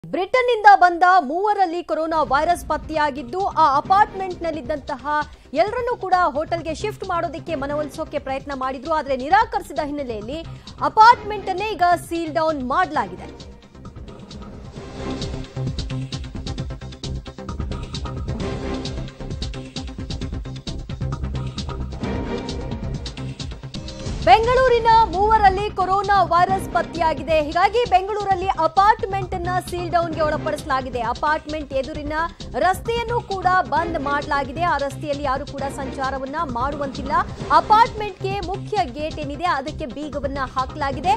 ಬ್ರಿಟನ್ನಿಂದ ಬಂದ ಮೂವರಲ್ಲಿ corona virus ಪತ್ತೆಯಾಗಿದ್ದು ಆ ಅಪಾರ್ಟ್ಮೆಂಟ್ನಲ್ಲಿದ್ದಂತಹ ಎಲ್ಲರನ್ನೂ ಕೂಡ ಹೋಟೆಲ್ಗೆ ಶಿಫ್ಟ್ ಮಾಡೋದಕ್ಕೆ ಮನವೊಲಿಸೋಕೆ ಪ್ರಯತ್ನ ಮಾಡಿದ್ರು. ಆದರೆ ನಿರಾಕರಿಸಿದ ಹಿನ್ನೆಲೆಯಲ್ಲಿ ಅಪಾರ್ಟ್ಮೆಂಟ್ ಅನ್ನೇ ಈಗ ಸೀಲ್ ಡೌನ್ ಮಾಡಲಾಗಿದೆ. ಬೆಂಗಳೂರಿನ ಮೂವರಲ್ಲಿ ಕೊರೋನಾ ವೈರಸ್ ಪತ್ತೆಯಾಗಿದೆ. ಹೀಗಾಗಿ ಬೆಂಗಳೂರಲ್ಲಿ ಅಪಾರ್ಟ್ಮೆಂಟ್ ಅನ್ನ ಸೀಲ್ ಡೌನ್ಗೆ ಒಳಪಡಿಸಲಾಗಿದೆ. ಅಪಾರ್ಟ್ಮೆಂಟ್ ಎದುರಿನ ರಸ್ತೆಯನ್ನು ಕೂಡ ಬಂದ್ ಮಾಡಲಾಗಿದೆ. ಆ ರಸ್ತೆಯಲ್ಲಿ ಯಾರು ಕೂಡ ಸಂಚಾರವನ್ನ ಮಾಡುವಂತಿಲ್ಲ. ಅಪಾರ್ಟ್ಮೆಂಟ್ಗೆ ಮುಖ್ಯ ಗೇಟ್ ಏನಿದೆ ಅದಕ್ಕೆ ಬೀಗವನ್ನ ಹಾಕಲಾಗಿದೆ.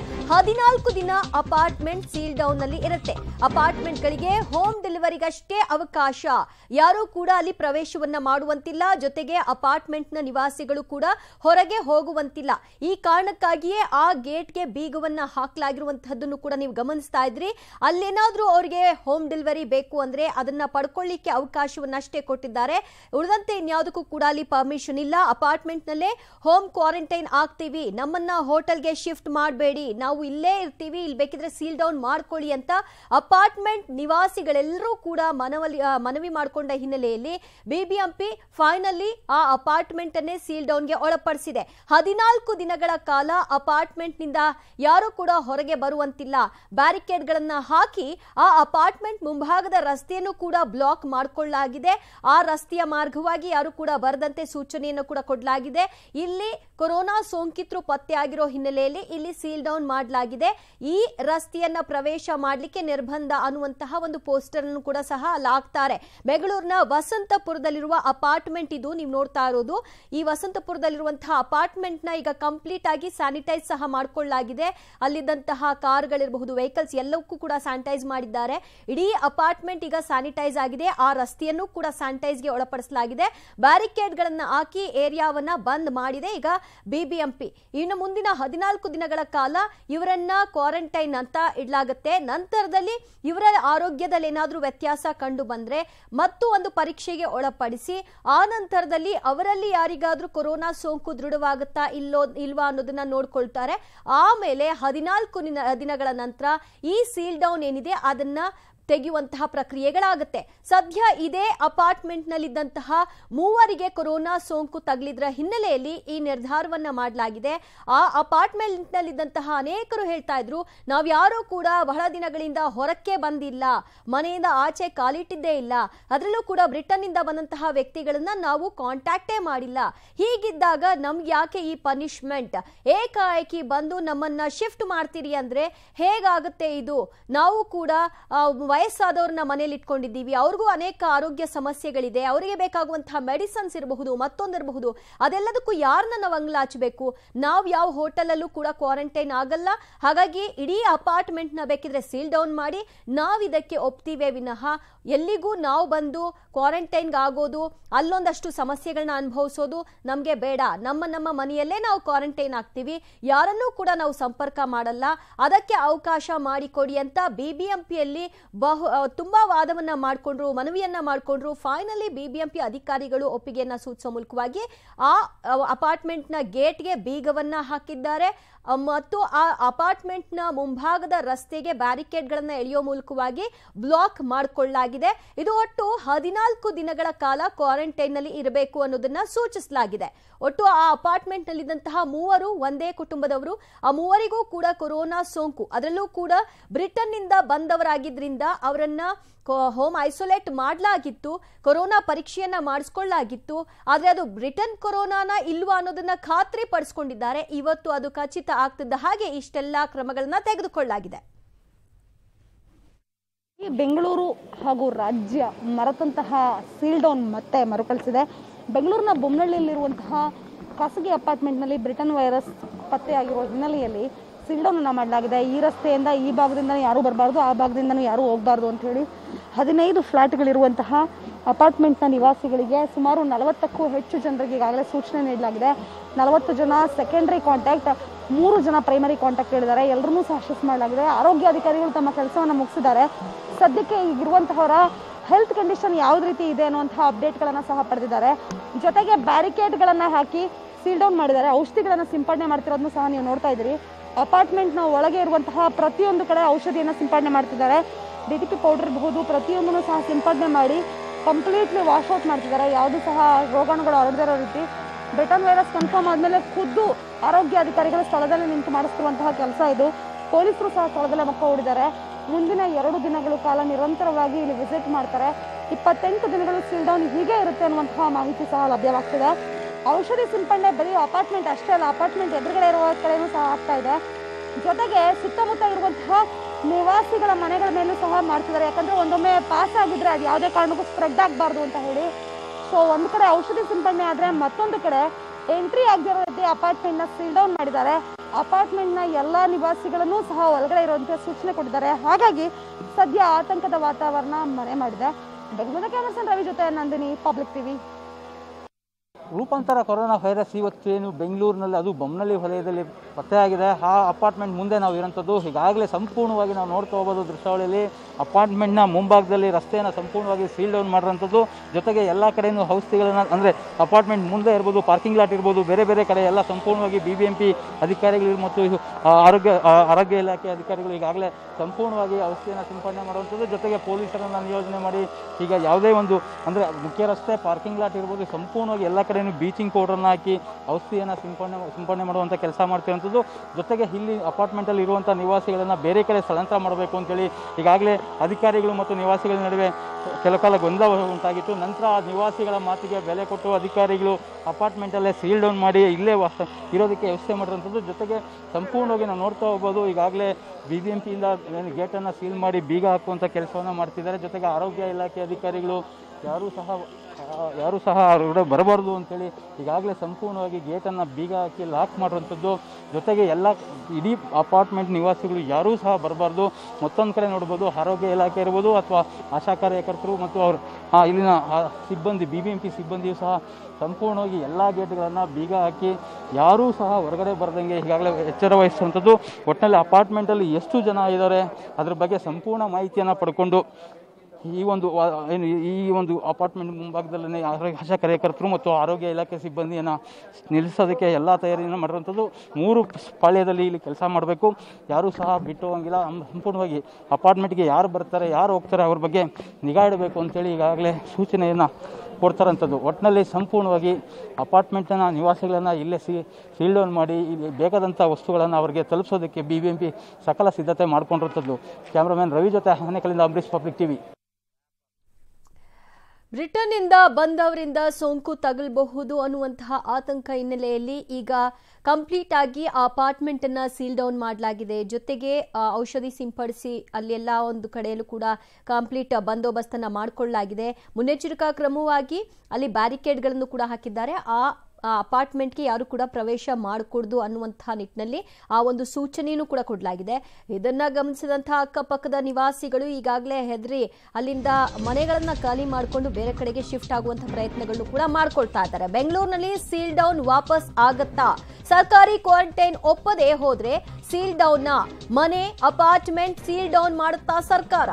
14 ದಿನ ಅಪಾರ್ಟ್ಮೆಂಟ್ ಸೀಲ್ ಡೌನ್ ನಲ್ಲಿ ಇರುತ್ತೆ. ಅಪಾರ್ಟ್ಮೆಂಟ್ಗಳಿಗೆ ಹೋಮ್ ಡೆಲಿವರಿಗಷ್ಟೇ ಅವಕಾಶ. ಯಾರು ಕೂಡ ಅಲ್ಲಿ ಪ್ರವೇಶವನ್ನ ಮಾಡುವಂತಿಲ್ಲ. ಜೊತೆಗೆ ಅಪಾರ್ಟ್ಮೆಂಟ್ನ ನಿವಾಸಿಗಳು ಕೂಡ ಹೊರಗೆ ಹೋಗುವಂತಿಲ್ಲ. ಈ ಕಾರಣಕ್ಕಾಗಿಯೇ ಆ ಗೇಟ್ಗೆ ಬೀಗವನ್ನ ಹಾಕಲಾಗಿರುವಂತಹದ್ದನ್ನು ಕೂಡ ನೀವು ಗಮನಿಸ್ತಾ ಇದ್ರಿ. ಅಲ್ಲೇನಾದ್ರೂ ಅವರಿಗೆ ಹೋಮ್ ಡೆಲಿವರಿ ಬೇಕು ಅಂದ್ರೆ ಅದನ್ನ ಪಡ್ಕೊಳ್ಳಿಕ್ಕೆ ಅವಕಾಶವನ್ನಷ್ಟೇ ಕೊಟ್ಟಿದ್ದಾರೆ. ಉಳಿದಂತೆ ಇನ್ಯಾವುದಕ್ಕೂ ಕೂಡ ಅಲ್ಲಿ ಪರ್ಮಿಷನ್ ಇಲ್ಲ. ಅಪಾರ್ಟ್ಮೆಂಟ್ ನಲ್ಲೇ ಹೋಮ್ ಕ್ವಾರಂಟೈನ್ ಆಗ್ತೀವಿ, ನಮ್ಮನ್ನ ಹೋಟೆಲ್ಗೆ ಶಿಫ್ಟ್ ಮಾಡಬೇಡಿ, ನಾವು ಇಲ್ಲೇ ಇರ್ತೀವಿ, ಇಲ್ಲಿ ಬೇಕಿದ್ರೆ ಸೀಲ್ ಡೌನ್ ಮಾಡ್ಕೊಳ್ಳಿ ಅಂತ ಅಪಾರ್ಟ್ಮೆಂಟ್ ನಿವಾಸಿಗಳೆಲ್ಲರೂ ಕೂಡ ಮನವಿ ಮಾಡಿಕೊಂಡ ಹಿನ್ನೆಲೆಯಲ್ಲಿ ಬಿಬಿಎಂಪಿ ಫೈನಲಿ ಆ ಅಪಾರ್ಟ್ಮೆಂಟ್ ಅನ್ನೇ ಸೀಲ್ ಡೌನ್ಗೆ ಒಳಪಡಿಸಿದೆ. 14 ದಿನಗಳ ಕಾಲ ಅಪಾರ್ಟ್ಮೆಂಟ್ ನಿಂದ ಯಾರು ಕೂಡ ಹೊರಗೆ ಬರುವಂತಿಲ್ಲ. ಬ್ಯಾರಿಕೇಡ್ ಗಳನ್ನ ಹಾಕಿ ಆ ಅಪಾರ್ಟ್ಮೆಂಟ್ ಮುಂಭಾಗದ ರಸ್ತೆಯನ್ನು ಕೂಡ ಬ್ಲಾಕ್ ಮಾಡಿಕೊಳ್ಳಲಾಗಿದೆ. ಆ ರಸ್ತೆಯ ಮಾರ್ಗವಾಗಿ ಯಾರು ಕೂಡ ಬರದಂತೆ ಸೂಚನೆಯನ್ನು ಕೂಡ ಕೊಡಲಾಗಿದೆ. ಇಲ್ಲಿ ಕೊರೋನಾ ಸೋಂಕಿತರು ಪತ್ತೆಯಾಗಿರೋ ಹಿನ್ನೆಲೆಯಲ್ಲಿ ಇಲ್ಲಿ ಸೀಲ್ ಡೌನ್ ಮಾಡಲಾಗಿದೆ. ಈ ರಸ್ತೆಯನ್ನ ಪ್ರವೇಶ ಮಾಡಲಿಕ್ಕೆ ನಿರ್ಬಂಧ ಅನ್ನುವಂತಹ ಒಂದು ಪೋಸ್ಟರ್ ಅನ್ನು ಕೂಡ ಸಹ ಅಲ್ಲಿ ಹಾಕ್ತಾರೆ. ಬೆಂಗಳೂರಿನ ವಸಂತಪುರದಲ್ಲಿರುವ ಅಪಾರ್ಟ್ಮೆಂಟ್ ಇದು ನೀವು ನೋಡ್ತಾ ಇರೋದು. ಈ ವಸಂತಪುರದಲ್ಲಿರುವಂತಹ ಅಪಾರ್ಟ್ಮೆಂಟ್ ನ ಈಗ ಕಂಪ್ಲೀಟ್ ಆಗಿ ಸ್ಯಾನಿಟೈಸ್ ಸಹ ಮಾಡಿಕೊಳ್ಳಲಾಗಿದೆ. ಅಲ್ಲಿದ್ದಂತಹ ಕಾರ್ಗಳಿರಬಹುದು, ವೆಹಿಕಲ್ಸ್ ಎಲ್ಲವಕ್ಕೂ ಕೂಡ ಸ್ಯಾನಿಟೈಸ್ ಮಾಡಿದ್ದಾರೆ. ಇಡೀ ಅಪಾರ್ಟ್ಮೆಂಟ್ ಈಗ ಸ್ಯಾನಿಟೈಸ್ ಆಗಿದೆ. ಆ ರಸ್ತೆಯನ್ನು ಕೂಡ ಸ್ಯಾನಿಟೈಸ್ಗೆ ಒಳಪಡಿಸಲಾಗಿದೆ. ಬ್ಯಾರಿಕೇಡ್ ಗಳನ್ನ ಹಾಕಿ ಏರಿಯಾವನ್ನ ಬಂದ್ ಮಾಡಿದೆ ಈಗ ಬಿಬಿಎಂಪಿ. ಇನ್ನು ಮುಂದಿನ 14 ದಿನಗಳ ಕಾಲ ಇವರನ್ನ ಕ್ವಾರಂಟೈನ್ ಅಂತ ಇಡಲಾಗುತ್ತೆ. ನಂತರದಲ್ಲಿ ಇವರ ಆರೋಗ್ಯದಲ್ಲಿ ಏನಾದ್ರೂ ವ್ಯತ್ಯಾಸ ಕಂಡು ಬಂದ್ರೆ ಮತ್ತು ಒಂದು ಪರೀಕ್ಷೆಗೆ ಒಳಪಡಿಸಿ ಆ ನಂತರದಲ್ಲಿ ಅವರಲ್ಲಿ ಯಾರಿಗಾದ್ರೂ ಕೊರೋನಾ ಸೋಂಕು ದೃಢವಾಗುತ್ತಾ ಇಲ್ವಾ ಅನ್ನೋದನ್ನ ನೋಡ್ಕೊಳ್ತಾರೆ. ಆಮೇಲೆ 14 ದಿನಗಳ ನಂತರ ಈ ಸೀಲ್ ಡೌನ್ ಏನಿದೆ ಅದನ್ನ ತೆಗೆಯುವಂತಹ ಪ್ರಕ್ರಿಯೆಗಳಾಗುತ್ತೆ. ಸದ್ಯ ಇದೇ ಅಪಾರ್ಟ್ಮೆಂಟ್ ನಲ್ಲಿದ್ದಂತಹ ಮೂವರಿಗೆ ಕೊರೋನಾ ಸೋಂಕು ತಗುಲಿದ್ರ ಹಿನ್ನೆಲೆಯಲ್ಲಿ ಈ ನಿರ್ಧಾರವನ್ನ ಮಾಡಲಾಗಿದೆ. ಆ ಅಪಾರ್ಟ್ಮೆಂಟ್ ನಲ್ಲಿದ್ದಂತಹ ಅನೇಕರು ಹೇಳ್ತಾ ಇದ್ರು, ನಾವ್ ಯಾರು ಕೂಡ ಬಹಳ ದಿನಗಳಿಂದ ಹೊರಕ್ಕೆ ಬಂದಿಲ್ಲ, ಮನೆಯಿಂದ ಆಚೆ ಕಾಲಿಟ್ಟಿದ್ದೇ ಇಲ್ಲ, ಅದರಲ್ಲೂ ಕೂಡ ಬ್ರಿಟನ್ ಇಂದ ಬಂದಂತಹ ವ್ಯಕ್ತಿಗಳನ್ನ ನಾವು ಕಾಂಟ್ಯಾಕ್ಟೇ ಮಾಡಿಲ್ಲ. ಹೀಗಿದ್ದಾಗ ನಮ್ಗೆ ಯಾಕೆ ಈ ಪನಿಷ್ಮೆಂಟ್? ಏಕಾಏಕಿ ಬಂದು ನಮ್ಮನ್ನ ಶಿಫ್ಟ್ ಮಾಡ್ತೀರಿ ಅಂದ್ರೆ ಹೇಗಾಗುತ್ತೆ ಇದು? ನಾವು ಕೂಡ ವಯಸ್ಸಾದವ್ರನ್ನ ಮನೇಲಿ ಇಟ್ಕೊಂಡಿದ್ದೀವಿ, ಅವ್ರಿಗೂ ಅನೇಕ ಆರೋಗ್ಯ ಸಮಸ್ಯೆಗಳಿದೆ, ಅವರಿಗೆ ಬೇಕಾಗುವಂತಹ ಮೆಡಿಸನ್ಸ್ ಇರಬಹುದು, ಮತ್ತೊಂದಿರಬಹುದು, ಅದೆಲ್ಲದಕ್ಕೂ ಯಾರನ್ನ ನಾವು ಅಂಗ್ಲಾಚಬೇಕು? ನಾವು ಯಾವ ಹೋಟೆಲ್ ಅಲ್ಲೂ ಕೂಡ ಕ್ವಾರಂಟೈನ್ ಆಗಲ್ಲ. ಹಾಗಾಗಿ ಇಡೀ ಅಪಾರ್ಟ್ಮೆಂಟ್ ನ ಬೇಕಿದ್ರೆ ಸೀಲ್ ಡೌನ್ ಮಾಡಿ ನಾವಿದಕ್ಕೆ ಒಪ್ತೀವೇ ವಿನಃ ಎಲ್ಲಿಗೂ ನಾವು ಬಂದು ಕ್ವಾರಂಟೈನ್ಗೆ ಆಗೋದು, ಅಲ್ಲೊಂದಷ್ಟು ಸಮಸ್ಯೆಗಳನ್ನ ಅನುಭವಿಸೋದು ನಮ್ಗೆ ಬೇಡ. ನಮ್ಮ ಮನೆಯಲ್ಲೇ ನಾವು ಕ್ವಾರಂಟೈನ್ ಆಗ್ತೀವಿ, ಯಾರನ್ನೂ ಕೂಡ ನಾವು ಸಂಪರ್ಕ ಮಾಡಲ್ಲ, ಅದಕ್ಕೆ ಅವಕಾಶ ಮಾಡಿಕೊಡಿ ಅಂತ ಬಿಬಿಎಂಪಿಯಲ್ಲಿ ತುಂಬಾ ವಾದವನ್ನ ಮಾಡಿಕೊಂಡ್ರು, ಮನವಿಯನ್ನ ಮಾಡಿಕೊಂಡ್ರು. ಫೈನಲಿ ಬಿಬಿಎಂಪಿ ಅಧಿಕಾರಿಗಳು ಒಪ್ಪಿಗೆಯನ್ನ ಸೂಚಿಸುವ ಮೂಲಕವಾಗಿ ಆ ಅಪಾರ್ಟ್ಮೆಂಟ್ ನ ಗೇಟ್ಗೆ ಬೀಗವನ್ನ ಹಾಕಿದ್ದಾರೆ ಮತ್ತು ಆ ಅಪಾರ್ಟ್ಮೆಂಟ್ ನ ಮುಂಭಾಗದ ರಸ್ತೆಗೆ ಬ್ಯಾರಿಕೇಡ್ ಗಳನ್ನ ಎಳೆಯೋ ಮೂಲಕವಾಗಿ ಬ್ಲಾಕ್ ಮಾಡಿಕೊಳ್ಳಲಾಗಿದೆ. ಇದು ಒಟ್ಟು 14 ದಿನಗಳ ಕಾಲ ಕ್ವಾರಂಟೈನ್ ನಲ್ಲಿ ಇರಬೇಕು ಅನ್ನೋದನ್ನ ಸೂಚಿಸಲಾಗಿದೆ. ಒಟ್ಟು ಆ ಅಪಾರ್ಟ್ಮೆಂಟ್ ನಲ್ಲಿದ್ದಂತಹ ಮೂವರು ಒಂದೇ ಕುಟುಂಬದವರು. ಆ ಮೂವರಿಗೂ ಕೂಡ ಕೊರೋನಾ ಸೋಂಕು, ಅದರಲ್ಲೂ ಕೂಡ ಬ್ರಿಟನ್ ನಿಂದ ಬಂದವರಾಗಿದ್ರಿಂದ ಅವರನ್ನ ಹೋಮ್ ಐಸೋಲೇಟ್ ಮಾಡಲಾಗಿತ್ತು, ಕೊರೋನಾ ಪರೀಕ್ಷೆಯನ್ನ ಮಾಡಿಸ್ಕೊಳ್ಳಲಾಗಿತ್ತು. ಆದ್ರೆ ಅದು ಬ್ರಿಟನ್ ಕೊರೋನಾನ ಇಲ್ವಾ ಅನ್ನೋದನ್ನ ಖಾತ್ರಿ ಪಡಿಸ್ಕೊಂಡಿದ್ದಾರೆ. ಇವತ್ತು ಅದು ಖಚಿತ ಆಗ್ತಿದ್ದ ಹಾಗೆ ಇಷ್ಟೆಲ್ಲಾ ಕ್ರಮಗಳನ್ನ ತೆಗೆದುಕೊಳ್ಳಲಾಗಿದೆ. ಈ ಬೆಂಗಳೂರು ಹಾಗೂ ರಾಜ್ಯ ಮರೆತಂತಹ ಸೀಲ್ ಡೌನ್ ಮತ್ತೆ ಮರುಕಳಿಸಿದೆ. ಬೆಂಗಳೂರಿನ ಬೊಮ್ಮನಹಳ್ಳಿಯಲ್ಲಿರುವಂತಹ ಖಾಸಗಿ ಅಪಾರ್ಟ್ಮೆಂಟ್ನಲ್ಲಿ ಬ್ರಿಟನ್ ವೈರಸ್ ಪತ್ತೆಯಾಗಿರುವ ಹಿನ್ನೆಲೆಯಲ್ಲಿ ಸೀಲ್ ಡೌನ್ ಅನ್ನ ಮಾಡಲಾಗಿದೆ. ಈ ರಸ್ತೆಯಿಂದ ಈ ಭಾಗದಿಂದ ಯಾರು ಬರಬಾರ್ದು, ಆ ಭಾಗದಿಂದನೂ ಯಾರು ಹೋಗಬಾರ್ದು ಅಂತ ಹೇಳಿ 15 ಫ್ಲಾಟ್ಗಳಿರುವಂತಹ ಅಪಾರ್ಟ್ಮೆಂಟ್ನ ನಿವಾಸಿಗಳಿಗೆ ಸುಮಾರು 40ಕ್ಕೂ ಹೆಚ್ಚು ಜನರಿಗೆ ಈಗಾಗಲೇ ಸೂಚನೆ ನೀಡಲಾಗಿದೆ. 40 ಜನ ಸೆಕೆಂಡರಿ ಕಾಂಟ್ಯಾಕ್ಟ್, 3 ಜನ ಪ್ರೈಮರಿ ಕಾಂಟ್ಯಾಕ್ಟ್ ಹೇಳಿದ್ದಾರೆ. ಎಲ್ಲರನ್ನೂ ಸಹ ಶಿಫ್ಟ್ ಮಾಡಲಾಗಿದೆ. ಆರೋಗ್ಯಾಧಿಕಾರಿಗಳು ತಮ್ಮ ಕೆಲಸವನ್ನು ಮುಗಿಸಿದ್ದಾರೆ. ಸದ್ಯಕ್ಕೆ ಈಗಿರುವಂತಹವರ ಹೆಲ್ತ್ ಕಂಡೀಷನ್ ಯಾವ ರೀತಿ ಇದೆ ಅನ್ನುವಂತಹ ಅಪ್ಡೇಟ್ಗಳನ್ನು ಸಹ ಪಡೆದಿದ್ದಾರೆ. ಜೊತೆಗೆ ಬ್ಯಾರಿಕೇಡ್ಗಳನ್ನು ಹಾಕಿ ಸೀಲ್ ಡೌನ್ ಮಾಡಿದ್ದಾರೆ. ಔಷಧಿಗಳನ್ನು ಸಿಂಪಡಣೆ ಮಾಡ್ತಿರೋದನ್ನು ಸಹ ನೀವು ನೋಡ್ತಾ ಇದ್ದೀರಿ. ಅಪಾರ್ಟ್ಮೆಂಟ್ನ ಒಳಗೆ ಇರುವಂತಹ ಪ್ರತಿಯೊಂದು ಕಡೆ ಔಷಧಿಯನ್ನು ಸಿಂಪಡಣೆ ಮಾಡ್ತಿದ್ದಾರೆ. DTP ಪೌಡರ್ ಇರಬಹುದು ಪ್ರತಿಯೊಂದನ್ನು ಸಹ ಸಿಂಪಡಣೆ ಮಾಡಿ ಕಂಪ್ಲೀಟ್ಲಿ ವಾಶ್ಔಟ್ ಮಾಡ್ತಿದ್ದಾರೆ. ಯಾವುದೂ ಸಹ ರೋಗಾಣುಗಳು ಹರಡದಿರೋ ರೀತಿ. ಬ್ರಿಟನ್ ವೈರಸ್ ಕನ್ಫರ್ಮ್ ಆದಮೇಲೆ ಖುದ್ದು ಆರೋಗ್ಯ ಅಧಿಕಾರಿಗಳ ಸ್ಥಳದಲ್ಲಿ ನಿಂತು ಮಾಡಿಸ್ತಿರುವಂತಹ ಕೆಲಸ ಇದು. ಪೊಲೀಸರು ಸಹ ಸ್ಥಳದಲ್ಲೇ ಮೊಕ್ಕ ಹೂಡಿದ್ದಾರೆ. ಮುಂದಿನ 2 ದಿನಗಳ ಕಾಲ ನಿರಂತರವಾಗಿ ಇಲ್ಲಿ ವಿಸಿಟ್ ಮಾಡ್ತಾರೆ. 28 ದಿನಗಳು ಸೀಲ್ ಡೌನ್ ಹೀಗೆ ಇರುತ್ತೆ ಅನ್ನುವಂತಹ ಮಾಹಿತಿ ಸಹ ಲಭ್ಯವಾಗ್ತಿದೆ. ಔಷಧಿ ಸಿಂಪಡಣೆ ಬರೀ ಅಪಾರ್ಟ್ಮೆಂಟ್ ಅಷ್ಟೇ ಅಲ್ಲ, ಅಪಾರ್ಟ್ಮೆಂಟ್ ಎದುರುಗಡೆ ಇರುವ ಕಡೆಯೂ ಸಹ ಆಗ್ತಾ ಇದೆ. ಜೊತೆಗೆ ಸುತ್ತಮುತ್ತ ಇರುವಂತಹ ನಿವಾಸಿಗಳ ಮನೆಗಳ ಮೇಲೂ ಸಹ ಮಾಡ್ತಿದ್ದಾರೆ. ಯಾಕಂದ್ರೆ ಒಂದೊಮ್ಮೆ ಪಾಸ್ ಆಗಿದ್ರೆ ಅದು ಯಾವುದೇ ಕಾರಣಕ್ಕೂ ಸ್ಪ್ರೆಡ್ ಆಗಬಾರ್ದು ಅಂತ ಹೇಳಿ. ಸೊ ಒಂದು ಕಡೆ ಔಷಧಿ ಸಿಂಪಡಣೆ ಆದರೆ ಮತ್ತೊಂದು ಕಡೆ ಎಂಟ್ರಿ ಆಗದಿರೋ ರೀತಿ ಅಪಾರ್ಟ್ಮೆಂಟ್ನ ಸೀಲ್ ಡೌನ್ ಮಾಡಿದ್ದಾರೆ. ಅಪಾರ್ಟ್ಮೆಂಟ್ನ ಎಲ್ಲ ನಿವಾಸಿಗಳನ್ನು ಸಹ ಒಳಗಡೆ ಇರುವಂತೆ ಸೂಚನೆ ಕೊಟ್ಟಿದ್ದಾರೆ. ಹಾಗಾಗಿ ಸದ್ಯ ಆತಂಕದ ವಾತಾವರಣ ಮನೆ ಮಾಡಿದೆ. ಬೆಂಗಳೂರಿನ ಕ್ಯಾಮರ್ಸನ್ ರವಿ ಜೊತೆ ನಂದಿನಿ, ಪಬ್ಲಿಕ್ ಟಿವಿ. ರೂಪಾಂತರ ಕೊರೋನಾ ವೈರಸ್ ಇವತ್ತೇನು ಬೆಂಗಳೂರಿನಲ್ಲಿ ಅದು ಬೊಮ್ಮನಹಳ್ಳಿ ವಲಯದಲ್ಲಿ ಪತ್ತೆಯಾಗಿದೆ. ಆ ಅಪಾರ್ಟ್ಮೆಂಟ್ ಮುಂದೆ ನಾವು ಇರೋಂಥದ್ದು. ಈಗಾಗಲೇ ಸಂಪೂರ್ಣವಾಗಿ ನಾವು ನೋಡ್ತಾ ಹೋಗ್ಬೋದು ದೃಶ್ಯಾವಳಿಯಲ್ಲಿ ಅಪಾರ್ಟ್ಮೆಂಟ್ನ ಮುಂಭಾಗದಲ್ಲಿ ರಸ್ತೆಯನ್ನು ಸಂಪೂರ್ಣವಾಗಿ ಸೀಲ್ ಡೌನ್ ಮಾಡಿರೋಂಥದ್ದು. ಜೊತೆಗೆ ಎಲ್ಲ ಕಡೆಯೂ ಔಷಧಿಗಳನ್ನು ಅಂದರೆ ಅಪಾರ್ಟ್ಮೆಂಟ್ ಮುಂದೆ ಇರ್ಬೋದು, ಪಾರ್ಕಿಂಗ್ ಲಾಟ್ ಇರ್ಬೋದು, ಬೇರೆ ಬೇರೆ ಕಡೆ ಎಲ್ಲ ಸಂಪೂರ್ಣವಾಗಿ BBMP ಅಧಿಕಾರಿಗಳು ಮತ್ತು ಆರೋಗ್ಯ ಇಲಾಖೆ ಅಧಿಕಾರಿಗಳು ಈಗಾಗಲೇ ಸಂಪೂರ್ಣವಾಗಿ ಔಷಧಿಯನ್ನು ಸಿಂಪಡಣೆ ಮಾಡುವಂಥದ್ದು. ಜೊತೆಗೆ ಪೊಲೀಸರನ್ನು ನಿಯೋಜನೆ ಮಾಡಿ ಈಗ ಯಾವುದೇ ಒಂದು ಅಂದರೆ ಮುಖ್ಯ ರಸ್ತೆ, ಪಾರ್ಕಿಂಗ್ ಲಾಟ್ ಇರ್ಬೋದು, ಸಂಪೂರ್ಣವಾಗಿ ಎಲ್ಲ ಕಡೆಯೂ ಬ್ಲೀಚಿಂಗ್ ಪೌಡರ್ನ ಹಾಕಿ ಔಷಧಿಯನ್ನು ಸಿಂಪಡಣೆ ಮಾಡುವಂಥ ಕೆಲಸ ಮಾಡ್ತಿರುವಂಥದ್ದು. ಜೊತೆಗೆ ಇಲ್ಲಿ ಅಪಾರ್ಟ್ಮೆಂಟಲ್ಲಿ ಇರುವಂಥ ನಿವಾಸಿಗಳನ್ನು ಬೇರೆ ಕಡೆ ಸ್ಥಳಾಂತರ ಮಾಡಬೇಕು ಅಂತೇಳಿ ಈಗಾಗಲೇ ಅಧಿಕಾರಿಗಳು ಮತ್ತು ನಿವಾಸಿಗಳ ನಡುವೆ ಕೆಲವು ಕಾಲ ಗೊಂದಲ ಉಂಟಾಗಿತ್ತು. ನಂತರ ಆ ನಿವಾಸಿಗಳ ಮಾತಿಗೆ ಬೆಲೆ ಕೊಟ್ಟು ಅಧಿಕಾರಿಗಳು ಅಪಾರ್ಟ್ಮೆಂಟಲ್ಲೇ ಸೀಲ್ ಡೌನ್ ಮಾಡಿ ಇಲ್ಲೇ ಇರೋದಕ್ಕೆ ವ್ಯವಸ್ಥೆ ಮಾಡಿರುವಂಥದ್ದು. ಜೊತೆಗೆ ಸಂಪೂರ್ಣವಾಗಿ ನಾವು ನೋಡ್ತಾ ಹೋಗ್ಬೋದು ಈಗಾಗಲೇ BBMPಯಿಂದ ಗೇಟನ್ನು ಸೀಲ್ ಮಾಡಿ ಬೀಗ ಹಾಕುವಂಥ ಕೆಲಸವನ್ನು ಮಾಡ್ತಿದ್ದಾರೆ. ಜೊತೆಗೆ ಆರೋಗ್ಯ ಇಲಾಖೆ ಅಧಿಕಾರಿಗಳು ಯಾರೂ ಸಹ ಹೊರಗಡೆ ಬರಬಾರ್ದು ಅಂತೇಳಿ ಈಗಾಗಲೇ ಸಂಪೂರ್ಣವಾಗಿ ಗೇಟನ್ನು ಬೀಗ ಹಾಕಿ ಲಾಕ್ ಮಾಡುವಂಥದ್ದು. ಜೊತೆಗೆ ಇಡೀ ಅಪಾರ್ಟ್ಮೆಂಟ್ ನಿವಾಸಿಗಳು ಯಾರೂ ಸಹ ಬರಬಾರ್ದು. ಮತ್ತೊಂದು ಕಡೆ ನೋಡ್ಬೋದು ಆರೋಗ್ಯ ಇಲಾಖೆ ಇರ್ಬೋದು ಅಥವಾ ಆಶಾ ಕಾರ್ಯಕರ್ತರು ಮತ್ತು ಇಲ್ಲಿನ ಸಿಬ್ಬಂದಿ BBMP ಸಿಬ್ಬಂದಿಯೂ ಸಹ ಸಂಪೂರ್ಣವಾಗಿ ಎಲ್ಲ ಗೇಟ್ಗಳನ್ನು ಬೀಗ ಹಾಕಿ ಯಾರೂ ಸಹ ಹೊರಗಡೆ ಬರದಂಗೆ ಈಗಾಗಲೇ ಎಚ್ಚರ ವಹಿಸುವಂಥದ್ದು. ಒಟ್ಟಿನಲ್ಲಿ ಅಪಾರ್ಟ್ಮೆಂಟಲ್ಲಿ ಎಷ್ಟು ಜನ ಇದ್ದಾರೆ ಅದ್ರ ಬಗ್ಗೆ ಸಂಪೂರ್ಣ ಮಾಹಿತಿಯನ್ನು ಪಡ್ಕೊಂಡು ಈ ಒಂದು ಅಪಾರ್ಟ್ಮೆಂಟ್ ಮುಂಭಾಗದಲ್ಲೇ ಆಶಾ ಕಾರ್ಯಕರ್ತರು ಮತ್ತು ಆರೋಗ್ಯ ಇಲಾಖೆ ಸಿಬ್ಬಂದಿಯನ್ನು ನಿಲ್ಲಿಸೋದಕ್ಕೆ ಎಲ್ಲ ತಯಾರಿಯನ್ನು ಮಾಡಿರುವಂಥದ್ದು. 3 ಪಾಳ್ಯದಲ್ಲಿ ಇಲ್ಲಿ ಕೆಲಸ ಮಾಡಬೇಕು, ಯಾರೂ ಸಹ ಬಿಟ್ಟು ಹೋಗಿಲ್ಲ. ಸಂಪೂರ್ಣವಾಗಿ ಅಪಾರ್ಟ್ಮೆಂಟ್ಗೆ ಯಾರು ಬರ್ತಾರೆ ಯಾರು ಹೋಗ್ತಾರೆ ಅವ್ರ ಬಗ್ಗೆ ನಿಗಾ ಇಡಬೇಕು ಅಂತೇಳಿ ಈಗಾಗಲೇ ಸೂಚನೆಯನ್ನು ಕೊಡ್ತಾರಂಥದ್ದು. ಒಟ್ಟಿನಲ್ಲಿ ಸಂಪೂರ್ಣವಾಗಿ ಅಪಾರ್ಟ್ಮೆಂಟ್ನ ನಿವಾಸಿಗಳನ್ನು ಇಲ್ಲೇ ಸೀಲ್ ಡೌನ್ ಮಾಡಿ ಇಲ್ಲಿ ಬೇಕಾದಂಥ ವಸ್ತುಗಳನ್ನು ಅವರಿಗೆ ತಲುಪಿಸೋದಕ್ಕೆ BBMP ಸಕಲ ಸಿದ್ಧತೆ ಮಾಡ್ಕೊಂಡಿರುವಂಥದ್ದು. ಕ್ಯಾಮ್ರಾಮನ್ ರವಿ ಜೊತೆ ಆನೇಕಲ್ಲಿಂದ ಅಂಬರೀಶ್, ಪಬ್ಲಿಕ್ ಟಿವಿ. ಬ್ರಿಟನ್ನಿಂದ ಬಂದವರಿಂದ ಸೋಂಕು ತಗಲಬಹುದು ಅನ್ನುವಂತಹ ಆತಂಕ ಹಿನ್ನೆಲೆಯಲ್ಲಿ ಈಗ ಕಂಪ್ಲೀಟ್ ಆಗಿ ಆ ಅಪಾರ್ಟ್ಮೆಂಟ್ ಅನ್ನ ಸೀಲ್ ಡೌನ್ ಮಾಡಲಾಗಿದೆ. ಜೊತೆಗೆ ಔಷಧಿ ಸಿಂಪಡಿಸಿ ಅಲ್ಲೆಲ್ಲ ಒಂದು ಕಡೆಯಲ್ಲೂ ಕೂಡ ಕಂಪ್ಲೀಟ್ ಬಂದೋಬಸ್ತನ್ನ ಮಾಡಿಕೊಳ್ಳಲಾಗಿದೆ. ಮುನ್ನೆಚ್ಚರಿಕಾ ಕ್ರಮವಾಗಿ ಅಲ್ಲಿ ಬ್ಯಾರಿಕೇಡ್ಗಳನ್ನು ಕೂಡ ಹಾಕಿದ್ದಾರೆ. ಆ ಅಪಾರ್ಟ್ಮೆಂಟ್ಗೆ ಯಾರು ಕೂಡ ಪ್ರವೇಶ ಮಾಡಕೂಡದು ಅನ್ನುವಂತಹ ನಿಟ್ಟಿನಲ್ಲಿ ಆ ಒಂದು ಸೂಚನೆಯನ್ನು ಕೂಡ ಕೊಡಲಾಗಿದೆ. ಇದನ್ನ ಗಮನಿಸಿದಂತಹ ಅಕ್ಕಪಕ್ಕದ ನಿವಾಸಿಗಳು ಈಗಾಗಲೇ ಹೆದರಿ ಅಲ್ಲಿಂದ ಮನೆಗಳನ್ನ ಖಾಲಿ ಮಾಡಿಕೊಂಡು ಬೇರೆ ಕಡೆಗೆ ಶಿಫ್ಟ್ ಆಗುವಂತಹ ಪ್ರಯತ್ನಗಳನ್ನು ಕೂಡ ಮಾಡ್ಕೊಳ್ತಾ ಇದ್ದಾರೆ. ಬೆಂಗಳೂರಿನಲ್ಲಿ ಸೀಲ್ ಡೌನ್ ವಾಪಸ್ ಆಗತ್ತಾ? ಸರ್ಕಾರಿ ಕ್ವಾರಂಟೈನ್ ಒಪ್ಪದೆ ಹೋದ್ರೆ ಸೀಲ್ ಡೌನ್ ನ ಮನೆ ಅಪಾರ್ಟ್ಮೆಂಟ್ ಸೀಲ್ ಡೌನ್ ಮಾಡುತ್ತಾ ಸರ್ಕಾರ?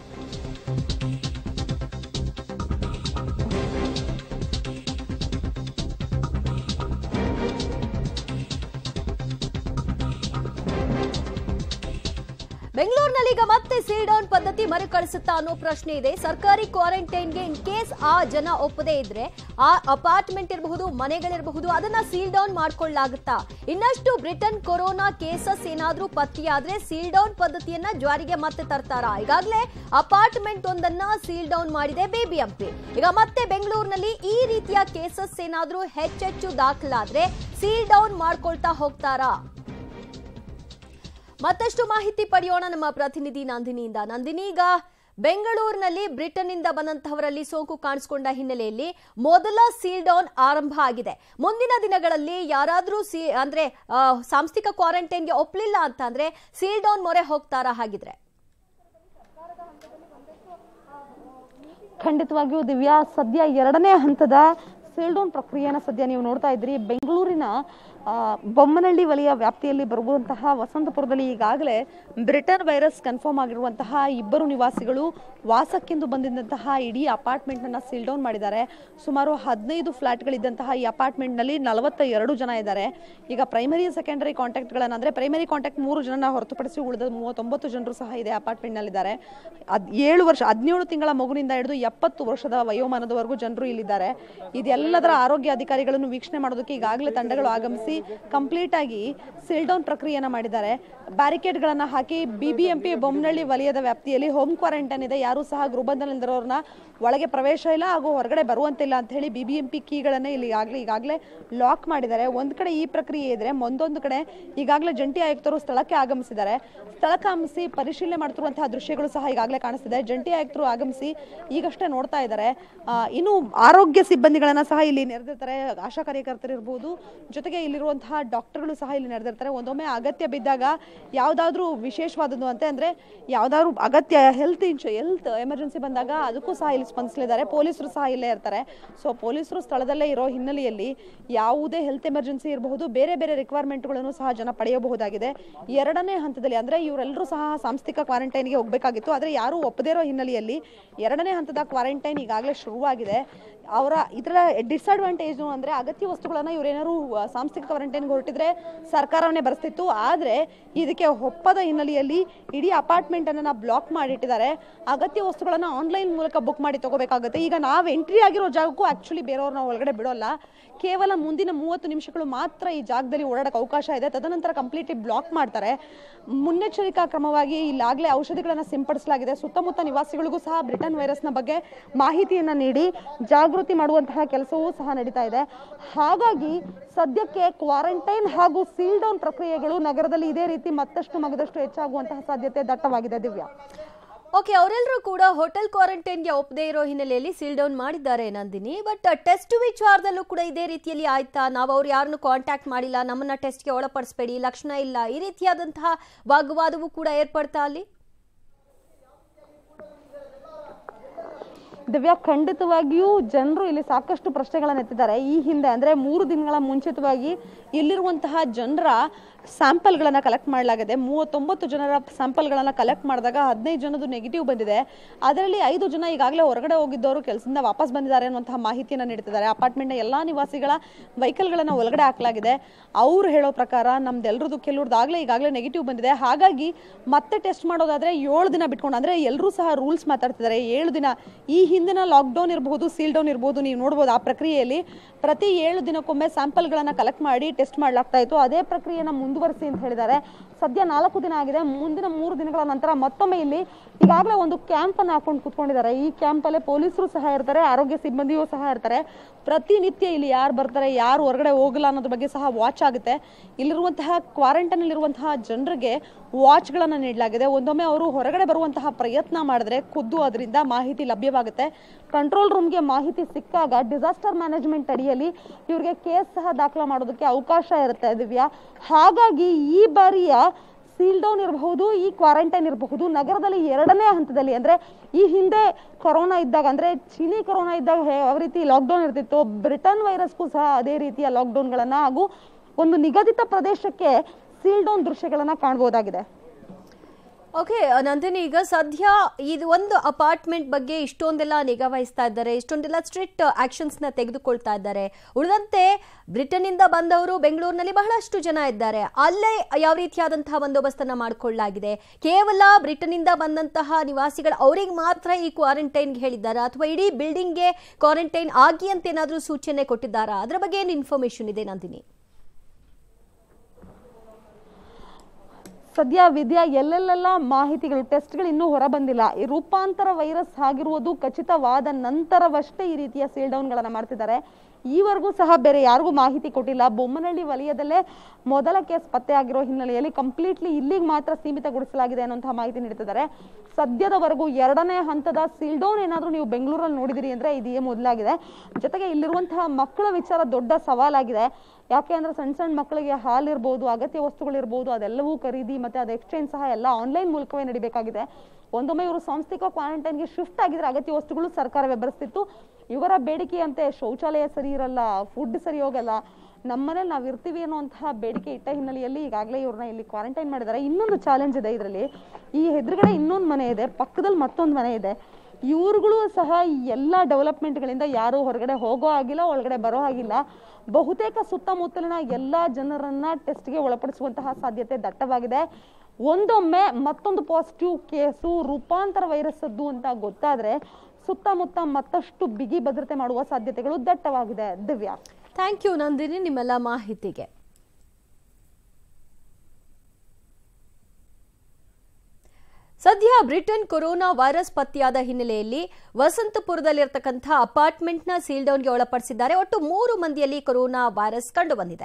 ಬೆಂಗಳೂರಿನಲ್ಲಿ ಈಗ ಮತ್ತೆ ಸೀಲ್ ಡೌನ್ ಪದ್ಧತಿ ಮರುಕಳಿಸುತ್ತಾ ಅನ್ನೋ ಪ್ರಶ್ನೆ ಇದೆ. ಸರ್ಕಾರಿ ಕ್ವಾರಂಟೈನ್ಗೆ ಇನ್ ಕೇಸ್ ಆ ಜನ ಒಪ್ಪದೇ ಇದ್ರೆ ಆ ಅಪಾರ್ಟ್ಮೆಂಟ್ ಇರಬಹುದು, ಮನೆಗಳಿರಬಹುದು, ಅದನ್ನ ಸೀಲ್ ಡೌನ್ ಮಾಡ್ಕೊಳ್ಳಲಾಗುತ್ತಾ? ಇನ್ನಷ್ಟು ಬ್ರಿಟನ್ ಕೊರೋನಾ ಕೇಸಸ್ ಏನಾದ್ರೂ ಪತ್ತೆಯಾದ್ರೆ ಸೀಲ್ ಡೌನ್ ಪದ್ಧತಿಯನ್ನ ಜಾರಿಗೆ ಮತ್ತೆ ತರ್ತಾರಾ? ಈಗಾಗಲೇ ಅಪಾರ್ಟ್ಮೆಂಟ್ ಒಂದನ್ನ ಸೀಲ್ ಡೌನ್ ಮಾಡಿದೆ BBMP. ಈಗ ಮತ್ತೆ ಬೆಂಗಳೂರಿನಲ್ಲಿ ಈ ರೀತಿಯ ಕೇಸಸ್ ಏನಾದ್ರೂ ಹೆಚ್ಚೆಚ್ಚು ದಾಖಲಾದ್ರೆ ಸೀಲ್ ಡೌನ್ ಮಾಡ್ಕೊಳ್ತಾ ಹೋಗ್ತಾರಾ? ಮತ್ತಷ್ಟು ಮಾಹಿತಿ ಪಡೆಯೋಣ ನಮ್ಮ ಪ್ರತಿನಿಧಿ ನಂದಿನಿಯಿಂದ. ನಂದಿನಿ, ಈಗ ಬೆಂಗಳೂರಿನಲ್ಲಿ ಬ್ರಿಟನ್ನಿಂದ ಬಂದಂತಹವರಲ್ಲಿ ಸೋಂಕು ಕಾಣಿಸಿಕೊಂಡ ಹಿನ್ನೆಲೆಯಲ್ಲಿ ಮೊದಲ ಸೀಲ್ ಡೌನ್ ಆರಂಭ ಆಗಿದೆ. ಮುಂದಿನ ದಿನಗಳಲ್ಲಿ ಯಾರಾದ್ರೂ ಅಂದ್ರೆ ಸಾಂಸ್ಥಿಕ ಕ್ವಾರಂಟೈನ್ಗೆ ಒಪ್ಪಲಿಲ್ಲ ಅಂತಂದ್ರೆ ಸೀಲ್ ಡೌನ್ ಮೊರೆ ಹೋಗ್ತಾರಾ? ಹಾಗಿದ್ರೆ ಖಂಡಿತವಾಗಿಯೂ ದಿವ್ಯಾ, ಸದ್ಯ 2ನೇ ಹಂತದ ಸೀಲ್ ಡೌನ್ ಪ್ರಕ್ರಿಯೆನ ಸದ್ಯ ನೀವು ನೋಡ್ತಾ ಇದ್ರಿ. ಬೆಂಗಳೂರಿನ ಬೊಮ್ಮನಹಳ್ಳಿ ವಲಯ ವ್ಯಾಪ್ತಿಯಲ್ಲಿ ಬರುವಂತಹ ವಸಂತಪುರದಲ್ಲಿ ಈಗಾಗಲೇ ಬ್ರಿಟನ್ ವೈರಸ್ ಕನ್ಫರ್ಮ್ ಆಗಿರುವಂತಹ ಇಬ್ಬರು ನಿವಾಸಿಗಳು ವಾಸಕ್ಕೆಂದು ಬಂದಿದ್ದಂತಹ ಇಡೀ ಅಪಾರ್ಟ್ಮೆಂಟ್ನ ಸೀಲ್ ಡೌನ್ ಮಾಡಿದ್ದಾರೆ. ಸುಮಾರು 15 ಫ್ಲಾಟ್ಗಳಿದ್ದಂತಹ ಈ ಅಪಾರ್ಟ್ಮೆಂಟ್ನಲ್ಲಿ 42 ಜನ ಇದ್ದಾರೆ. ಈಗ ಪ್ರೈಮರಿ ಸೆಕೆಂಡರಿ ಕಾಂಟ್ಯಾಕ್ಟ್ಗಳನ್ನು ಅಂದರೆ ಪ್ರೈಮರಿ ಕಾಂಟ್ಯಾಕ್ಟ್ 3 ಜನನ ಹೊರತುಪಡಿಸಿ ಉಳಿದ 39 ಜನರು ಸಹ ಇದೆ ಅಪಾರ್ಟ್ಮೆಂಟ್ನಲ್ಲಿದ್ದಾರೆ. 17 ತಿಂಗಳ ಮಗುವಿನಿಂದ ಹಿಡಿದು 70 ವರ್ಷದ ವಯೋಮಾನದವರೆಗೂ ಜನರು ಇಲ್ಲಿದ್ದಾರೆ. ಇದೆಲ್ಲದರ ಆರೋಗ್ಯ ಅಧಿಕಾರಿಗಳನ್ನು ವೀಕ್ಷಣೆ ಮಾಡೋದಕ್ಕೆ ಈಗಾಗಲೇ ತಂಡಗಳು ಆಗಮಿಸಿ ಕಂಪ್ಲೀಟ್ ಆಗಿ ಸೀಲ್ ಡೌನ್ ಪ್ರಕ್ರಿಯೆಯನ್ನು ಮಾಡಿದ್ದಾರೆ. ಬ್ಯಾರಿಕೇಡ್ಗಳನ್ನು ಹಾಕಿ BBMP ಬೊಮ್ಮನಹಳ್ಳಿ ವಲಯದ ವ್ಯಾಪ್ತಿಯಲ್ಲಿ ಹೋಮ್ ಕ್ವಾರಂಟೈನ್ ಇದೆ, ಯಾರು ಸಹ ಗೃಹಬಂಧನದಲ್ಲಿರೋರನ್ನ ಒಳಗೆ ಪ್ರವೇಶ ಇಲ್ಲ ಹಾಗೂ ಹೊರಗಡೆ ಬರುವಂತಿಲ್ಲ ಅಂತ ಹೇಳಿ BBMP ಕೀಗಳನ್ನೇ ಇಲ್ಲಿ ಈಗಾಗಲೇ ಲಾಕ್ ಮಾಡಿದ್ದಾರೆ. ಒಂದು ಕಡೆ ಈ ಪ್ರಕ್ರಿಯೆ ಇದ್ರೆ ಒಂದೊಂದು ಕಡೆ ಈಗಾಗಲೇ ಜಂಟಿ ಆಯುಕ್ತರು ಸ್ಥಳಕ್ಕೆ ಆಗಮಿಸಿದ್ದಾರೆ. ಸ್ಥಳಕ್ಕೆ ಆಗಮಿಸಿ ಪರಿಶೀಲನೆ ಮಾಡ್ತಿರುವಂತಹ ದೃಶ್ಯಗಳು ಸಹ ಈಗಾಗಲೇ ಕಾಣಿಸ್ತಿದೆ. ಜಂಟಿ ಆಯುಕ್ತರು ಆಗಮಿಸಿ ಈಗಷ್ಟೇ ನೋಡ್ತಾ ಇದ್ದಾರೆ. ಇನ್ನು ಆರೋಗ್ಯ ಸಿಬ್ಬಂದಿಗಳನ್ನ ಸಹ ಇಲ್ಲಿ ನೆರೆದಿರ್ತಾರೆ, ಆಶಾ ಕಾರ್ಯಕರ್ತರು ಇರ್ಬೋದು, ಜೊತೆಗೆ ಇಲ್ಲಿರುವಂತಹ ಡಾಕ್ಟರ್ಗಳು ಸಹ ಇಲ್ಲಿ ನೆರೆದಿರ್ತಾರೆ. ಒಂದೊಮ್ಮೆ ಅಗತ್ಯ ಬಿದ್ದಾಗ ಯಾವುದಾದ್ರೂ ವಿಶೇಷವಾದದ್ದು ಅಂದ್ರೆ ಯಾವುದಾದ್ರೂ ಅಗತ್ಯ ಹೆಲ್ತ್ ಎಮರ್ಜೆನ್ಸಿ ಬಂದಾಗ ಅದಕ್ಕೂ ಸಹ ಇಲ್ಲಿ ಸ್ಪಂದಿಸಲಿದ್ದಾರೆ. ಪೊಲೀಸರು ಸಹ ಇಲ್ಲೇ ಇರ್ತಾರೆ. ಸೊ ಪೊಲೀಸರು ಸ್ಥಳದಲ್ಲೇ ಇರೋ ಹಿನ್ನೆಲೆಯಲ್ಲಿ ಯಾವುದೇ ಹೆಲ್ತ್ ಎಮರ್ಜೆನ್ಸಿ ಇರಬಹುದು, ಬೇರೆ ಬೇರೆ ರಿಕ್ವೈರ್ಮೆಂಟ್ಗಳನ್ನು ಸಹ ಜನ ಪಡೆಯಬಹುದಾಗಿದೆ. 2ನೇ ಹಂತದಲ್ಲಿ ಅಂದ್ರೆ ಇವರೆಲ್ಲರೂ ಸಹ ಸಾಂಸ್ಥಿಕ ಕ್ವಾರಂಟೈನ್ಗೆ ಹೋಗಬೇಕಾಗಿತ್ತು, ಆದರೆ ಯಾರೂ ಒಪ್ಪದೇ ಇರೋ ಹಿನ್ನೆಲೆಯಲ್ಲಿ 2ನೇ ಹಂತದ ಕ್ವಾರಂಟೈನ್ ಈಗಾಗಲೇ ಶುರುವಾಗಿದೆ. ಇದರ ಡಿಸ್ಅಡ್ವಾಂಟೇಜ್ ಅಂದ್ರೆ ಅಗತ್ಯ ವಸ್ತುಗಳನ್ನ ಇವರೇನಾದ್ರು ಸಾಂಸ್ಥಿಕ ಕ್ವಾರಂಟೈನ್ಗೆ ಹೊರಟಿದ್ರೆ ಸರ್ಕಾರವನ್ನೇ ಬರೆಸ್ತಿತ್ತು. ಆದ್ರೆ ಇದಕ್ಕೆ ಒಪ್ಪದ ಹಿನ್ನೆಲೆಯಲ್ಲಿ ಇಡೀ ಅಪಾರ್ಟ್ಮೆಂಟ್ ಅನ್ನ ಬ್ಲಾಕ್ ಮಾಡಿಟ್ಟಿದ್ದಾರೆ. ಅಗತ್ಯ ವಸ್ತುಗಳನ್ನ ಆನ್ಲೈನ್ ಮೂಲಕ ಬುಕ್ ಮಾಡಿ ತಗೋಬೇಕಾಗುತ್ತೆ. ಈಗ ನಾವು ಎಂಟ್ರಿ ಆಗಿರೋ ಜಾಗಕ್ಕೂ ಆಕ್ಚುಲಿ ಬೇರೆಯವ್ರನ್ನ ಒಳಗಡೆ ಬಿಡೋಲ್ಲ. ಕೇವಲ ಮುಂದಿನ 30 ನಿಮಿಷಗಳು ಮಾತ್ರ ಈ ಜಾಗದಲ್ಲಿ ಓಡಾಡಕ್ಕೆ ಅವಕಾಶ ಇದೆ. ತದನಂತರ ಕಂಪ್ಲೀಟ್ಲಿ ಬ್ಲಾಕ್ ಮಾಡ್ತಾರೆ. ಮುನ್ನೆಚ್ಚರಿಕಾ ಕ್ರಮವಾಗಿ ಇಲ್ಲಾಗಲೇ ಔಷಧಿಗಳನ್ನು ಸಿಂಪಡಿಸಲಾಗಿದೆ. ಸುತ್ತಮುತ್ತ ನಿವಾಸಿಗಳಿಗೂ ಸಹ ಬ್ರಿಟನ್ ವೈರಸ್ನ ಬಗ್ಗೆ ಮಾಹಿತಿಯನ್ನ ನೀಡಿ ಜಾಗೃತಿ ಮಾಡುವಂತಹ ಕೆಲಸವೂ ಸಹ ನಡೀತಾ ಇದೆ. ಹಾಗಾಗಿ ಸದ್ಯಕ್ಕೆ ಕ್ವಾರಂಟೈನ್ ಹಾಗೂ ಸೀಲ್ ಡೌನ್ ಪ್ರಕ್ರಿಯೆಗಳು ನಗರದಲ್ಲಿ ಇದೇ ರೀತಿ ಮಗದಷ್ಟು ಹೆಚ್ಚಾಗುವಂತಹ ಸಾಧ್ಯತೆ ದಟ್ಟವಾಗಿದೆ. ದಿವ್ಯಾ, ಓಕೆ, ಅವರೆಲ್ಲರೂ ಕೂಡ ಹೋಟೆಲ್ ಕ್ವಾರಂಟೈನ್ಗೆ ಒಪ್ಪದೇ ಇರೋ ಹಿನ್ನೆಲೆಯಲ್ಲಿ ಸೀಲ್ ಡೌನ್ ಮಾಡಿದ್ದಾರೆ ನಂದಿನಿ. ಬಟ್ ಟೆಸ್ಟ್ ವಿಚಾರದಲ್ಲೂ ಕೂಡ ಇದೇ ರೀತಿಯಲ್ಲಿ ಆಯ್ತಾ? ನಾವು ಅವ್ರು ಯಾರನ್ನು ಕಾಂಟ್ಯಾಕ್ಟ್ ಮಾಡಿಲ್ಲ, ನಮ್ಮನ್ನ ಟೆಸ್ಟ್ಗೆ ಒಳಪಡಿಸಬೇಡಿ, ಲಕ್ಷಣ ಇಲ್ಲ, ಈ ರೀತಿಯಾದಂತಹ ವಾಗ್ವಾದವೂ ಕೂಡ ಏರ್ಪಡ್ತಾ ಅಲ್ಲಿ? ದಿವ್ಯಾ, ಖಂಡಿತವಾಗಿಯೂ ಜನರು ಇಲ್ಲಿ ಸಾಕಷ್ಟು ಪ್ರಶ್ನೆಗಳನ್ನು ಎತ್ತಿದ್ದಾರೆ. ಈ ಹಿಂದೆ ಅಂದ್ರೆ 3 ದಿನಗಳ ಮುಂಚಿತವಾಗಿ ಇಲ್ಲಿರುವಂತಹ ಜನರ ಸ್ಯಾಂಪಲ್ಗಳನ್ನು ಕಲೆಕ್ಟ್ ಮಾಡಲಾಗಿದೆ. 39 ಜನರ ಸ್ಯಾಂಪಲ್ಗಳನ್ನು ಕಲೆಕ್ಟ್ ಮಾಡಿದಾಗ 15 ಜನದ್ದು ನೆಗೆಟಿವ್ ಬಂದಿದೆ. ಅದರಲ್ಲಿ 5 ಜನ ಈಗಾಗಲೇ ಹೊರಗಡೆ ಹೋಗಿದ್ದವರು ಕೆಲಸದಿಂದ ವಾಪಸ್ ಬಂದಿದ್ದಾರೆ ಅನ್ನುವಂತಹ ಮಾಹಿತಿಯನ್ನು ನೀಡ್ತಿದ್ದಾರೆ. ಅಪಾರ್ಟ್ಮೆಂಟ್ನ ಎಲ್ಲಾ ನಿವಾಸಿಗಳ ವೆಹಿಕಲ್ಗಳನ್ನು ಒಳಗಡೆ ಹಾಕಲಾಗಿದೆ. ಅವ್ರು ಹೇಳೋ ಪ್ರಕಾರ ನಮ್ದೆಲ್ಲರದ್ದು ಕೆಲವ್ರದ್ದಾಗಲೇ ಈಗಾಗಲೇ ನೆಗೆಟಿವ್ ಬಂದಿದೆ. ಹಾಗಾಗಿ ಮತ್ತೆ ಟೆಸ್ಟ್ ಮಾಡೋದಾದ್ರೆ 7 ದಿನ ಬಿಟ್ಕೊಂಡು, ಅಂದ್ರೆ ಎಲ್ಲರೂ ಸಹ ರೂಲ್ಸ್ ಮಾತಾಡ್ತಿದ್ದಾರೆ. 7 ದಿನ ಈ ಹಿಂದಿನ ಲಾಕ್ಡೌನ್ ಇರಬಹುದು, ಸೀಲ್ ಡೌನ್ ಇರಬಹುದು, ನೀವು ನೋಡ್ಬೋದು ಆ ಪ್ರಕ್ರಿಯೆಯಲ್ಲಿ ಪ್ರತಿ 7 ದಿನಕ್ಕೊಮ್ಮೆ ಸ್ಯಾಂಪಲ್ಗಳನ್ನು ಕಲೆಕ್ಟ್ ಮಾಡಿ ಟೆಸ್ಟ್ ಮಾಡಲಾಗ್ತಾ ಇತ್ತು. ಅದೇ ಪ್ರಕ್ರಿಯೆನ ಮುಂದುವರಿಸಿ ಅಂತ ಹೇಳಿದ್ದಾರೆ. ಸದ್ಯ 4 ದಿನ ಆಗಿದೆ. ಮುಂದಿನ 3 ದಿನಗಳ ನಂತರ ಮತ್ತೊಮ್ಮೆ ಇಲ್ಲಿ ಈಗಾಗಲೇ ಒಂದು ಕ್ಯಾಂಪ್ ಅನ್ನು ಹಾಕೊಂಡು ಕುತ್ಕೊಂಡಿದ್ದಾರೆ. ಈ ಕ್ಯಾಂಪ್ ಅಲ್ಲೇ ಪೊಲೀಸರು ಸಹ ಇರ್ತಾರೆ, ಆರೋಗ್ಯ ಸಿಬ್ಬಂದಿಯೂ ಸಹ ಇರ್ತಾರೆ. ಪ್ರತಿನಿತ್ಯ ಇಲ್ಲಿ ಯಾರು ಬರ್ತಾರೆ, ಯಾರು ಹೊರಗಡೆ ಹೋಗಲ್ಲ ಅನ್ನೋದ್ರ ಬಗ್ಗೆ ಸಹ ವಾಚ್ ಆಗುತ್ತೆ. ಇಲ್ಲಿರುವಂತಹ ಕ್ವಾರಂಟೈನ್ ಇರುವಂತಹ ಜನರಿಗೆ ವಾಚ್ಗಳನ್ನು ನೀಡಲಾಗಿದೆ. ಒಂದೊಮ್ಮೆ ಅವರು ಹೊರಗಡೆ ಬರುವಂತಹ ಪ್ರಯತ್ನ ಮಾಡಿದ್ರೆ ಖುದ್ದು ಅದರಿಂದ ಮಾಹಿತಿ ಲಭ್ಯವಾಗುತ್ತೆ. ಕಂಟ್ರೋಲ್ ರೂಮ್ಗೆ ಮಾಹಿತಿ ಸಿಕ್ಕಾಗ ಡಿಸಾಸ್ಟರ್ ಮ್ಯಾನೇಜ್ಮೆಂಟ್ ಅಡಿಯಲ್ಲಿ ಇವ್ರಿಗೆ ಕೇಸ್ ಸಹ ದಾಖಲ ಮಾಡೋದಕ್ಕೆ ಅವಕಾಶ ಇರುತ್ತೆ. ದಿವ್ಯಾ, ಹಾಗಾಗಿ ಈ ಬಾರಿಯ ಸೀಲ್ ಡೌನ್ ಇರಬಹುದು, ಈ ಕ್ವಾರಂಟೈನ್ ಇರಬಹುದು, ನಗರದಲ್ಲಿ 2ನೇ ಹಂತದಲ್ಲಿ ಅಂದ್ರೆ ಈ ಹಿಂದೆ ಕೊರೋನಾ ಇದ್ದಾಗ ಅಂದ್ರೆ ಚೀನಿ ಕೊರೋನಾ ಇದ್ದಾಗ ಯಾವ ರೀತಿ ಲಾಕ್ಡೌನ್ ಇರ್ತಿತ್ತು, ಬ್ರಿಟನ್ ವೈರಸ್ಗೂ ಸಹ ಅದೇ ರೀತಿಯ ಲಾಕ್ಡೌನ್ಗಳನ್ನ ಹಾಗೂ ಒಂದು ನಿಗದಿತ ಪ್ರದೇಶಕ್ಕೆ ಸೀಲ್ ಡೌನ್ ದೃಶ್ಯಗಳನ್ನ ಕಾಣಬಹುದಾಗಿದೆ. ಓಕೆ ನಂದಿನಿ, ಈಗ ಸದ್ಯ ಇದು ಒಂದು ಅಪಾರ್ಟ್ಮೆಂಟ್ ಬಗ್ಗೆ ಇಷ್ಟೊಂದೆಲ್ಲ ನಿಗಾ ವಹಿಸ್ತಾ ಇದ್ದಾರೆ, ಇಷ್ಟೊಂದೆಲ್ಲ ಸ್ಟ್ರಿಕ್ಟ್ ಆಕ್ಷನ್ಸ್ನ ತೆಗೆದುಕೊಳ್ತಾ ಇದ್ದಾರೆ. ಉಳಿದಂತೆ ಬ್ರಿಟನ್ನಿಂದ ಬಂದವರು ಬೆಂಗಳೂರಿನಲ್ಲಿ ಬಹಳಷ್ಟು ಜನ ಇದ್ದಾರೆ. ಅಲ್ಲೇ ಯಾವ ರೀತಿಯಾದಂತಹ ಬಂದೋಬಸ್ತನ್ನು ಮಾಡಿಕೊಳ್ಳಲಾಗಿದೆ? ಕೇವಲ ಬ್ರಿಟನ್ನಿಂದ ಬಂದಂತಹ ನಿವಾಸಿಗಳು ಅವರಿಗೆ ಮಾತ್ರ ಈ ಕ್ವಾರಂಟೈನ್ಗೆ ಹೇಳಿದ್ದಾರಾ, ಅಥವಾ ಇಡೀ ಬಿಲ್ಡಿಂಗ್ಗೆ ಕ್ವಾರಂಟೈನ್ ಆಗಿ ಅಂತ ಏನಾದರೂ ಸೂಚನೆ ಕೊಟ್ಟಿದ್ದಾರಾ? ಅದರ ಬಗ್ಗೆ ಏನು ಇನ್ಫಾರ್ಮೇಶನ್ ಇದೆ ನಂದಿನಿ? ಸದ್ಯ ವಿದ್ಯಾ ಎಲ್ಲೆಲ್ಲೆಲ್ಲ ಮಾಹಿತಿಗಳು ಟೆಸ್ಟ್ಗಳು ಇನ್ನೂ ಹೊರ ಬಂದಿಲ್ಲ. ಈ ರೂಪಾಂತರ ವೈರಸ್ ಆಗಿರುವುದು ಖಚಿತವಾದ ನಂತರವಷ್ಟೇ ಈ ರೀತಿಯ ಸೀಲ್ ಡೌನ್ಗಳನ್ನು ಮಾಡ್ತಿದ್ದಾರೆ. ಈವರೆಗೂ ಸಹ ಬೇರೆ ಯಾರಿಗೂ ಮಾಹಿತಿ ಕೊಟ್ಟಿಲ್ಲ. ಬೊಮ್ಮನಹಳ್ಳಿ ವಲಯದಲ್ಲೇ ಮೊದಲ ಕೇಸ್ ಪತ್ತೆ ಆಗಿರೋ ಹಿನ್ನೆಲೆಯಲ್ಲಿ ಕಂಪ್ಲೀಟ್ಲಿ ಇಲ್ಲಿಗೆ ಮಾತ್ರ ಸೀಮಿತಗೊಳಿಸಲಾಗಿದೆ ಅನ್ನುವಂತಹ ಮಾಹಿತಿ ನೀಡುತ್ತಿದ್ದಾರೆ. ಸದ್ಯದವರೆಗೂ 2ನೇ ಹಂತದ ಸೀಲ್ ಡೌನ್ ಏನಾದರೂ ನೀವು ಬೆಂಗಳೂರಲ್ಲಿ ನೋಡಿದಿರಿ ಅಂದ್ರೆ ಇದೇ ಮೊದಲಾಗಿದೆ. ಜೊತೆಗೆ ಇಲ್ಲಿರುವಂತಹ ಮಕ್ಕಳ ವಿಚಾರ ದೊಡ್ಡ ಸವಾಲಾಗಿದೆ. ಯಾಕೆ ಅಂದ್ರೆ ಸಣ್ಣ ಮಕ್ಕಳಿಗೆ ಹಾಲಿರ್ಬೋದು, ಅಗತ್ಯ ವಸ್ತುಗಳಿರ್ಬೋದು, ಅದೆಲ್ಲವೂ ಖರೀದಿ ಮತ್ತೆ ಅದು ಎಕ್ಸ್ಚೇಂಜ್ ಸಹ ಎಲ್ಲ ಆನ್ಲೈನ್ ಮೂಲಕವೇ ನಡಿಬೇಕಾಗಿದೆ. ಒಂದೊಮ್ಮೆ ಇವರು ಸಾಂಸ್ಥಿಕ ಕ್ವಾರಂಟೈನ್ಗೆ ಶಿಫ್ಟ್ ಆಗಿದ್ರೆ ಅಗತ್ಯ ವಸ್ತುಗಳು ಸರ್ಕಾರವೇ ಬರೆಸ್ತಿತ್ತು. ಇವರ ಬೇಡಿಕೆಯಂತೆ ಶೌಚಾಲಯ ಸರಿ ಇರಲ್ಲ, ಫುಡ್ ಸರಿ ಹೋಗಲ್ಲ, ನಮ್ಮನೇಲಿ ನಾವು ಇರ್ತೀವಿ ಅನ್ನುವಂತಹ ಬೇಡಿಕೆ ಇಟ್ಟ ಹಿನ್ನೆಲೆಯಲ್ಲಿ ಈಗಾಗಲೇ ಇವ್ರನ್ನ ಇಲ್ಲಿ ಕ್ವಾರಂಟೈನ್ ಮಾಡಿದ್ದಾರೆ. ಇನ್ನೊಂದು ಚಾಲೆಂಜ್ ಇದೆ ಇದರಲ್ಲಿ, ಈ ಎದುರುಗಡೆ ಇನ್ನೊಂದು ಮನೆ ಇದೆ, ಪಕ್ಕದಲ್ಲಿ ಮತ್ತೊಂದು ಮನೆ ಇದೆ. ಇವ್ರುಗಳು ಸಹ ಎಲ್ಲ ಡೆವಲಪ್ಮೆಂಟ್ಗಳಿಂದ ಯಾರು ಹೊರಗಡೆ ಹೋಗೋ ಆಗಿಲ್ಲ, ಒಳಗಡೆ ಬರೋ ಆಗಿಲ್ಲ. ಬಹುತೇಕ ಸುತ್ತಮುತ್ತಲಿನ ಎಲ್ಲ ಜನರನ್ನ ಟೆಸ್ಟ್ಗೆ ಒಳಪಡಿಸುವಂತಹ ಸಾಧ್ಯತೆ ದಟ್ಟವಾಗಿದೆ. ಒಂದೊಮ್ಮೆ ಮತ್ತೊಂದು ಪಾಸಿಟಿವ್ ಕೇಸು ರೂಪಾಂತರ ವೈರಸ್ ಅದ್ದು ಅಂತ ಗೊತ್ತಾದ್ರೆ ಸುತ್ತಮುತ್ತ ಮತ್ತಷ್ಟು ಬಿಗಿ ಭದ್ರತೆ ಮಾಡುವ ಸಾಧ್ಯತೆಗಳು ದಟ್ಟವಾಗಿದೆ. ದಿವ್ಯಾ, ಥ್ಯಾಂಕ್ ಯು ನಂದಿನಿ ನಿಮ್ಮೆಲ್ಲ ಮಾಹಿತಿಗೆ. ಸದ್ಯ ಬ್ರಿಟನ್ ಕೊರೋನಾ ವೈರಸ್ ಪತ್ತೆಯಾದ ಹಿನ್ನೆಲೆಯಲ್ಲಿ ವಸಂತಪುರದಲ್ಲಿರತಕ್ಕಂಥ ಅಪಾರ್ಟ್ಮೆಂಟ್ನ ಸೀಲ್ ಡೌನ್ಗೆ ಒಳಪಡಿಸಿದ್ದಾರೆ. ಒಟ್ಟು 3 ಮಂದಿಯಲ್ಲಿ ಕೊರೋನಾ ವೈರಸ್ ಕಂಡು ಬಂದಿದೆ.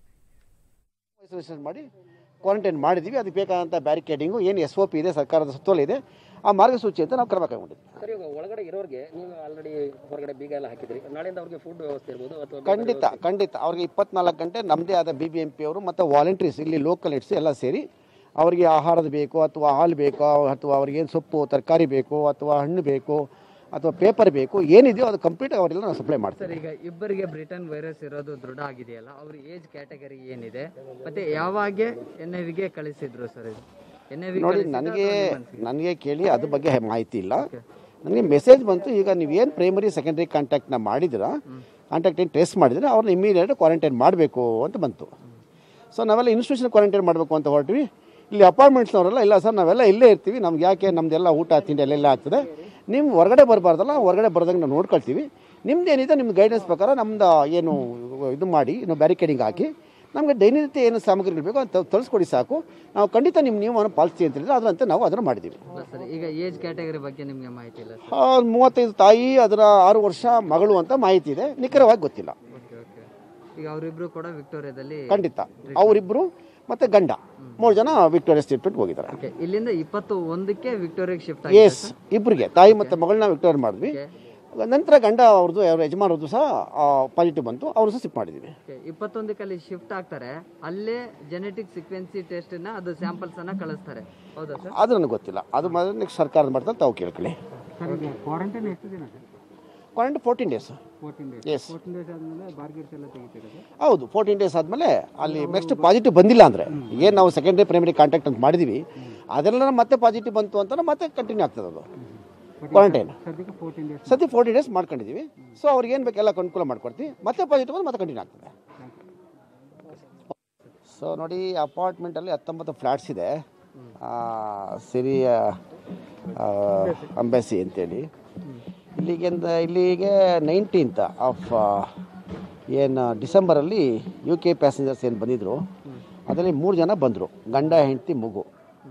ಮಾಡಿ ಕ್ವಾರಂಟೈನ್ ಮಾಡಿದ್ದೀವಿ. ಅದಕ್ಕೆ ಬೇಕಾದಂಥ ಬ್ಯಾರಿಕೇಡಿಂಗು ಏನು SOP ಇದೆ, ಸರ್ಕಾರದ ಸುತ್ತೋಲೆ ಇದೆ, ಆ ಮಾರ್ಗಸೂಚಿ ಅಂತ ನಾವು ಕ್ರಮ ಕೈಗೊಂಡಿದ್ದೀವಿ. ಸರ್, ಈಗ ಒಳಗಡೆ ಇರೋರಿಗೆ ನೀವು ಆಲ್ರೆಡಿ ಹೊರಗಡೆ ಬೀಗ ಎಲ್ಲ ಹಾಕಿದ್ರಿ, ನಾಳೆಯಿಂದ ಅವ್ರಿಗೆ ಫುಡ್ ವ್ಯವಸ್ಥೆ ಇರ್ಬೋದು ಅಥವಾ? ಖಂಡಿತ ಅವ್ರಿಗೆ 24 ಗಂಟೆ ನಮ್ಮದೇ ಆದ BBMP ಅವರು ಮತ್ತು ವಾಲಂಟ್ರೀಸ್ ಇಲ್ಲಿ ಲೋಕಲ್ ಇಟ್ಸ್ ಎಲ್ಲ ಸೇರಿ ಅವರಿಗೆ ಆಹಾರದ ಬೇಕು ಅಥವಾ ಹಾಲು ಬೇಕು ಅಥವಾ ಅವ್ರಿಗೇನು ಸೊಪ್ಪು ತರಕಾರಿ ಬೇಕು ಅಥವಾ ಹಣ್ಣು ಬೇಕು ಅಥವಾ ಪೇಪರ್ ಬೇಕು, ಏನಿದೆಯೋ ಅದು ಕಂಪ್ಲೀಟ್ ಅವರೆಲ್ಲ ನಾವು ಸಪ್ಲೈ ಮಾಡ್ತೀವಿ. ಸರ್, ಈಗ ಇಬ್ಬರಿಗೆ ಬ್ರಿಟನ್ ವೈರಸ್ ಇರೋದು ದೃಢ ಆಗಿದೆಯಲ್ಲ, ಅವ್ರ ಏಜ್ ಕ್ಯಾಟಗರಿ ಏನಿದೆ ಮತ್ತೆ ಯಾವಾಗ NIVಗೆ ಕಳಿಸಿದ್ರು ಸರ್? ಇದು ನೋಡಿ, ನನಗೆ ಕೇಳಿ ಅದ್ರ ಬಗ್ಗೆ ಮಾಹಿತಿ ಇಲ್ಲ. ನನಗೆ ಮೆಸೇಜ್ ಬಂತು, ಈಗ ನೀವೇನು ಪ್ರೈಮರಿ ಸೆಕೆಂಡ್ರಿ ಕಾಂಟ್ಯಾಕ್ಟ್ನ ಮಾಡಿದಿರಾ, ಕಾಂಟ್ಯಾಕ್ಟ್ ಏನು ಟ್ರೇಸ್ ಮಾಡಿದರೆ ಅವ್ರನ್ನ ಇಮಿಡಿಯೇಟ್ ಕ್ವಾರಂಟೈನ್ ಮಾಡಬೇಕು ಅಂತ ಬಂತು. ಸೊ ನಾವೆಲ್ಲ ಇನ್ಸ್ಟಿಟ್ಯೂಷನ್ ಕ್ವಾರಂಟೈನ್ ಮಾಡಬೇಕು ಅಂತ ಹೊರಟ್ವಿ. ಇಲ್ಲಿ ಅಪಾರ್ಟ್ಮೆಂಟ್ಸ್ನವರೆಲ್ಲ ಇಲ್ಲ ಸರ್, ನಾವೆಲ್ಲ ಇಲ್ಲೇ ಇರ್ತೀವಿ, ನಮ್ಗೆ ಯಾಕೆ, ನಮ್ಮದೆಲ್ಲ ಊಟ ತಿಂಡಿ ಅಲ್ಲೆಲ್ಲ ಆಗ್ತದೆ, ನೀವು ಹೊರಗಡೆ ಬರಬಾರ್ದಲ್ಲ, ಹೊರಗಡೆ ಬರ್ದಂಗೆ ನಾವು ನೋಡ್ಕೊಳ್ತೀವಿ, ನಿಮ್ದೇನಿದೆ ನಿಮ್ಮ ಗೈಡೆನ್ಸ್ ಪ್ರಕಾರ ನಮ್ದು ಏನು ಇದು ಮಾಡಿ ಬ್ಯಾರಿಕೇಡಿಂಗ್ ಹಾಕಿ ನಮಗೆ ದಿನನಿತ್ಯ ಏನು ಸಾಮಗ್ರಿಗಳು ಬೇಕು ಅಂತ ತರಿಸ್ಕೊಡಿ ಸಾಕು, ನಾವು ಖಂಡಿತ ನಿಮ್ಮ ನಿಯಮವನ್ನು ಪಾಲಿಸ್ತೀವಿ ಅಂತ ಹೇಳಿದ್ರೆ ಅದರಂತೆ ನಾವು ಅದನ್ನು ಮಾಡಿದ್ದೀವಿ. ಸರ್, ಈಗ ಏಜ್ ಕ್ಯಾಟಗರಿ ಬಗ್ಗೆ ನಿಮಗೆ ಮಾಹಿತಿ ಇಲ್ಲ? 35 ತಾಯಿ, ಅದರ 6 ವರ್ಷ ಮಗಳು ಅಂತ ಮಾಹಿತಿ ಇದೆ, ನಿಖರವಾಗಿ ಗೊತ್ತಿಲ್ಲ. ಈಗ ಅವರಿಬ್ರು ಕೂಡ ವಿಕ್ಟೋರಿಯಾದಲ್ಲಿ? ಖಂಡಿತ ಅವರಿಬ್ಬರು ಮತ್ತೆ ಗಂಡ 3 ಜನ ವಿಕ್ಟೋರಿಯಾ ಟ್ರೀಟ್ಮೆಂಟ್ ಹೋಗಿದ್ದಾರೆ. ಇಲ್ಲಿಂದ 21ಕ್ಕೆ ವಿಕ್ಟೋರಿಯಾಗೆ ಶಿಫ್ಟ್ ಎಸ್, ಇಬ್ಬರಿಗೆ ತಾಯಿ ಮತ್ತು ಮಗಳನ್ನ ವಿಕ್ಟೋರಿಯಾ ಮಾಡಿದ್ವಿ. ನಂತರ ಗಂಡ ಅವ್ರದ್ದು ಅವ್ರ ಯಜಮಾನರದ್ದು ಸಹ ಪಾಸಿಟಿವ್ ಬಂತು, ಅವರು ಸಹ ಶಿಫ್ಟ್ ಮಾಡಿದ್ದೀವಿ. 21ಕ್ಕೆ ಅಲ್ಲಿ ಶಿಫ್ಟ್ ಆಗ್ತಾರೆ, ಅಲ್ಲೇ ಜೆನೆಟಿಕ್ ಸೀಕ್ವೆನ್ಸಿ ಟೆಸ್ಟ್ ಅದು ಸ್ಯಾಂಪಲ್ಸ್ ಅನ್ನ ಕಳಿಸ್ತಾರೆ, ಹೌದಾ ಸರ್? ಅದು ನನಗೆ ಗೊತ್ತಿಲ್ಲ, ಅದು ನೆಕ್ಸ್ಟ್ ಸರ್ಕಾರದ ಮಾಡ್ತಾರೆ, ತಾವು ಕೇಳ್ಕೊಳ್ಳಿ. ಕ್ವಾರಂಟೈನ್ ಎಷ್ಟು ದಿನ? Quarantine 14 days. ಎಸ್, 14 ಡೇಸ್ ಆದಮೇಲೆ ಬಾರ್ಗೇಟ್ಸ್ ಎಲ್ಲ ತೆಗಿತೀರಾ? ಹೌದು, 14 ಡೇಸ್ ಆದಮೇಲೆ ಅಲ್ಲಿ ನೆಕ್ಸ್ಟ್ ಪಾಸಿಟಿವ್ ಬಂದಿಲ್ಲ ಅಂದರೆ, ಏನು ನಾವು ಸೆಕೆಂಡ್ರಿ ಪ್ರೈಮರಿ ಕಾಂಟ್ಯಾಕ್ಟ್ ಅಂತ ಮಾಡಿದ್ದೀವಿ ಅದೆಲ್ಲ ಮತ್ತೆ ಪಾಸಿಟಿವ್ ಬಂತು ಅಂತ ಮತ್ತೆ ಕಂಟಿನ್ಯೂ ಆಗ್ತದೆ ಅದು ಕ್ವಾರಂಟೈನ್. ಸದ್ಯ 14 ಡೇಸ್ ಮಾಡ್ಕೊಂಡಿದ್ದೀವಿ. ಸೊ ಅವ್ರಿಗೆ ಏನು ಬೇಕೆಲ್ಲ ಅನುಕೂಲ ಮಾಡ್ಕೊಡ್ತೀವಿ, ಮತ್ತೆ ಪಾಸಿಟಿವ್ ಬಂದು ಮತ್ತೆ ಕಂಟಿನ್ಯೂ ಆಗ್ತದೆ. ಸೊ ನೋಡಿ, ಅಪಾರ್ಟ್ಮೆಂಟಲ್ಲಿ 19 ಫ್ಲ್ಯಾಟ್ಸ್ ಇದೆ, ಸಿರಿ ಅಂಬಾಸಿ ಅಂತೇಳಿ. ಇಲ್ಲಿಗೆ 19th ಆಫ್ ಏನು ಡಿಸೆಂಬರಲ್ಲಿ UK ಪ್ಯಾಸೆಂಜರ್ಸ್ ಏನು ಬಂದಿದ್ರು, ಅದರಲ್ಲಿ 3 ಜನ ಬಂದರು, ಗಂಡ ಹೆಂಡತಿ ಮಗು.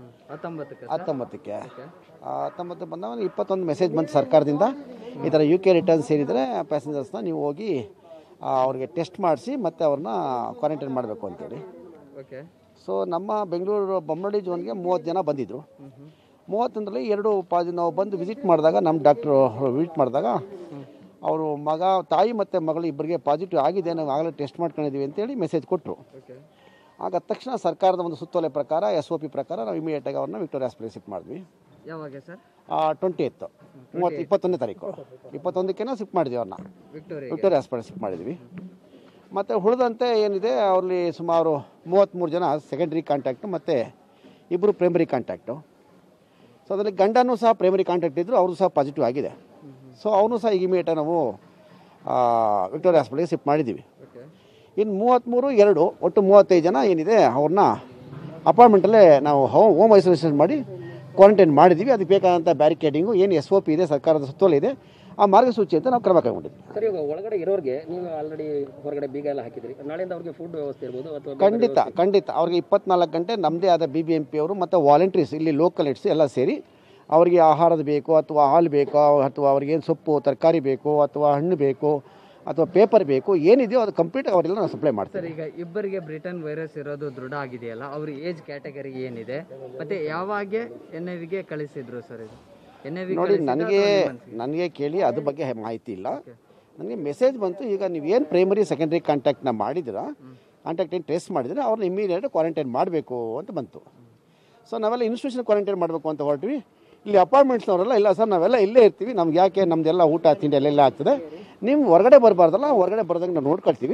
19ಕ್ಕೆ ಬಂದಾಗ 21 ಮೆಸೇಜ್ ಬಂತು ಸರ್ಕಾರದಿಂದ, ಈ ಥರ UK ರಿಟರ್ನ್ಸ್ ಸೇರಿದರೆ ಪ್ಯಾಸೆಂಜರ್ಸ್ನ ನೀವು ಹೋಗಿ ಅವ್ರಿಗೆ ಟೆಸ್ಟ್ ಮಾಡಿಸಿ ಮತ್ತು ಅವ್ರನ್ನ ಕ್ವಾರಂಟೈನ್ ಮಾಡಬೇಕು ಅಂತೇಳಿ. ಸೊ ನಮ್ಮ ಬೆಂಗಳೂರು ಬೊಮ್ಮನಹಳ್ಳಿ ಝೋನ್ಗೆ 30 ಜನ ಬಂದಿದ್ದರು. 31ರಲ್ಲಿ 2 ನಾವು ಬಂದು ವಿಸಿಟ್ ಮಾಡಿದಾಗ, ನಮ್ಮ ಡಾಕ್ಟ್ರು ವಿಸಿಟ್ ಮಾಡಿದಾಗ ಅವರು ತಾಯಿ ಮತ್ತು ಮಗಳು ಇಬ್ಬರಿಗೆ ಪಾಸಿಟಿವ್ ಆಗಿದೆ, ನಾವು ಆಗಲೇ ಟೆಸ್ಟ್ ಮಾಡ್ಕೊಂಡಿದ್ದೀವಿ ಅಂತೇಳಿ ಮೆಸೇಜ್ ಕೊಟ್ಟರು. ಆಗ ತಕ್ಷಣ ಸರ್ಕಾರದ ಒಂದು ಸುತ್ತೋಲೆ ಪ್ರಕಾರ SOP ಪ್ರಕಾರ ನಾವು ಇಮಿಡಿಯೇಟಾಗಿ ಅವ್ರನ್ನ ವಿಕ್ಟೋರಿಯಾ ಹಾಸ್ಪಿಟಲ್ ಶಿಫ್ಟ್ ಮಾಡಿದ್ವಿ. ಯಾವಾಗ ಸರ್? 28th 21ನೇ ತಾರೀಕು 21ಕ್ಕೆ ಶಿಫ್ಟ್ ಮಾಡಿದ್ವಿ ಅವ್ರನ್ನ ವಿಕ್ಟೋರಿಯಾ ಹಾಸ್ಪಿಟಲ್ ಶಿಫ್ಟ್ ಮಾಡಿದ್ವಿ. ಮತ್ತು ಉಳಿದಂತೆ ಏನಿದೆ ಅವರಲ್ಲಿ ಸುಮಾರು 33 ಜನ ಸೆಕೆಂಡ್ರಿ ಕಾಂಟ್ಯಾಕ್ಟು ಮತ್ತು 2 ಪ್ರೈಮರಿ ಕಾಂಟ್ಯಾಕ್ಟು. ಸೊ ಅದರಲ್ಲಿ ಗಂಡನೂ ಸಹ ಪ್ರೈಮರಿ ಕಾಂಟ್ಯಾಕ್ಟ್ ಇದ್ದರು, ಅವರು ಸಹ ಪಾಸಿಟಿವ್ ಆಗಿದೆ. ಸೊ ಅವನು ಸಹ ಈಗ ಇಮಿಡಿಯೇಟಾಗಿ ನಾವು ವಿಕ್ಟೋರಿಯಾ ಹಾಸ್ಪಿಟಲ್ಗೆ ಶಿಫ್ಟ್ ಮಾಡಿದ್ದೀವಿ. ಇನ್ನು 33 ಒಟ್ಟು 35 ಜನ ಏನಿದೆ ಅವ್ರನ್ನ ಅಪಾರ್ಟ್ಮೆಂಟಲ್ಲೇ ನಾವು ಹೋಮ್ ಐಸೋಲೇಷನ್ ಮಾಡಿ ಕ್ವಾರಂಟೈನ್ ಮಾಡಿದ್ದೀವಿ. ಅದಕ್ಕೆ ಬೇಕಾದಂಥ ಬ್ಯಾರಿಕೇಡಿಂಗು ಏನು SOP ಇದೆ, ಸರ್ಕಾರದ ಸುತ್ತೋಲೆ ಇದೆ, ಆ ಮಾರ್ಗಸೂಚಿ ಅಂತ ನಾವು ಕ್ರಮ ಕೈಗೊಂಡಿದ್ದೀವಿ. ಸರ್, ಈಗ ಒಳಗಡೆ ಇರೋರಿಗೆ ನೀವು ಆಲ್ರೆಡಿ ಹೊರಗಡೆ ಬೀಗ ಎಲ್ಲ ಹಾಕಿದ್ರಿ, ನಾಳೆಯಿಂದ ಅವ್ರಿಗೆ ಫುಡ್ ವ್ಯವಸ್ಥೆ ಇರ್ಬೋದು ಅಥವಾ? ಖಂಡಿತ ಅವ್ರಿಗೆ 24 ಗಂಟೆ ನಮ್ಮದೇ ಆದ BBMP ಅವರು ಮತ್ತು ವಾಲಂಟ್ರೀಸ್ ಇಲ್ಲಿ ಲೋಕಲ್ ಇಟ್ಸ್ ಎಲ್ಲ ಸೇರಿ ಅವರಿಗೆ ಆಹಾರದ ಬೇಕು ಅಥವಾ ಹಾಲು ಬೇಕು ಅಥವಾ ಅವ್ರಿಗೇನು ಸೊಪ್ಪು ತರಕಾರಿ ಬೇಕು ಅಥವಾ ಹಣ್ಣು ಬೇಕು ಅಥವಾ ಪೇಪರ್ ಬೇಕು, ಏನಿದೆಯೋ ಅದು ಕಂಪ್ಲೀಟ್ ಅವರೆಲ್ಲ ನಾವು ಸಪ್ಲೈ ಮಾಡ್ತೀವಿ. ಸರ್, ಈಗ ಇಬ್ಬರಿಗೆ ಬ್ರಿಟನ್ ವೈರಸ್ ಇರೋದು ದೃಢ ಆಗಿದೆಯಲ್ಲ, ಅವ್ರ ಏಜ್ ಕ್ಯಾಟಗರಿ ಏನಿದೆ ಮತ್ತೆ ಯಾವಾಗ NIVಗೆ ಕಳಿಸಿದ್ರು ಸರ್? ಇದು ನೋಡಿ, ನನಗೆ ಕೇಳಿ ಅದ್ರ ಬಗ್ಗೆ ಮಾಹಿತಿ ಇಲ್ಲ. ನನಗೆ ಮೆಸೇಜ್ ಬಂತು, ಈಗ ನೀವೇನು ಪ್ರೈಮರಿ ಸೆಕೆಂಡ್ರಿ ಕಾಂಟ್ಯಾಕ್ಟ್ನ ಮಾಡಿದಿರಾ, ಕಾಂಟ್ಯಾಕ್ಟ್ ಏನು ಟ್ರೇಸ್ ಮಾಡಿದರೆ ಅವ್ರನ್ನ ಇಮಿಡಿಯೇಟ್ ಕ್ವಾರಂಟೈನ್ ಮಾಡಬೇಕು ಅಂತ ಬಂತು. ಸೊ ನಾವೆಲ್ಲ ಇನ್ಸ್ಟಿಟ್ಯೂಷನ್ ಕ್ವಾರಂಟೈನ್ ಮಾಡಬೇಕು ಅಂತ ಹೊರಟ್ವಿ. ಇಲ್ಲಿ ಅಪಾರ್ಟ್ಮೆಂಟ್ಸ್ನವರೆಲ್ಲ ಇಲ್ಲ ಸರ್, ನಾವೆಲ್ಲ ಇಲ್ಲೇ ಇರ್ತೀವಿ, ನಮ್ಗೆ ಯಾಕೆ, ನಮ್ಮದೆಲ್ಲ ಊಟ ತಿಂಡಿ ಅಲ್ಲೆಲ್ಲ ಆಗ್ತದೆ, ನೀವು ಹೊರಗಡೆ ಬರಬಾರ್ದಲ್ಲ, ಹೊರಗಡೆ ಬರ್ದಂಗೆ ನಾವು ನೋಡ್ಕೊಳ್ತೀವಿ,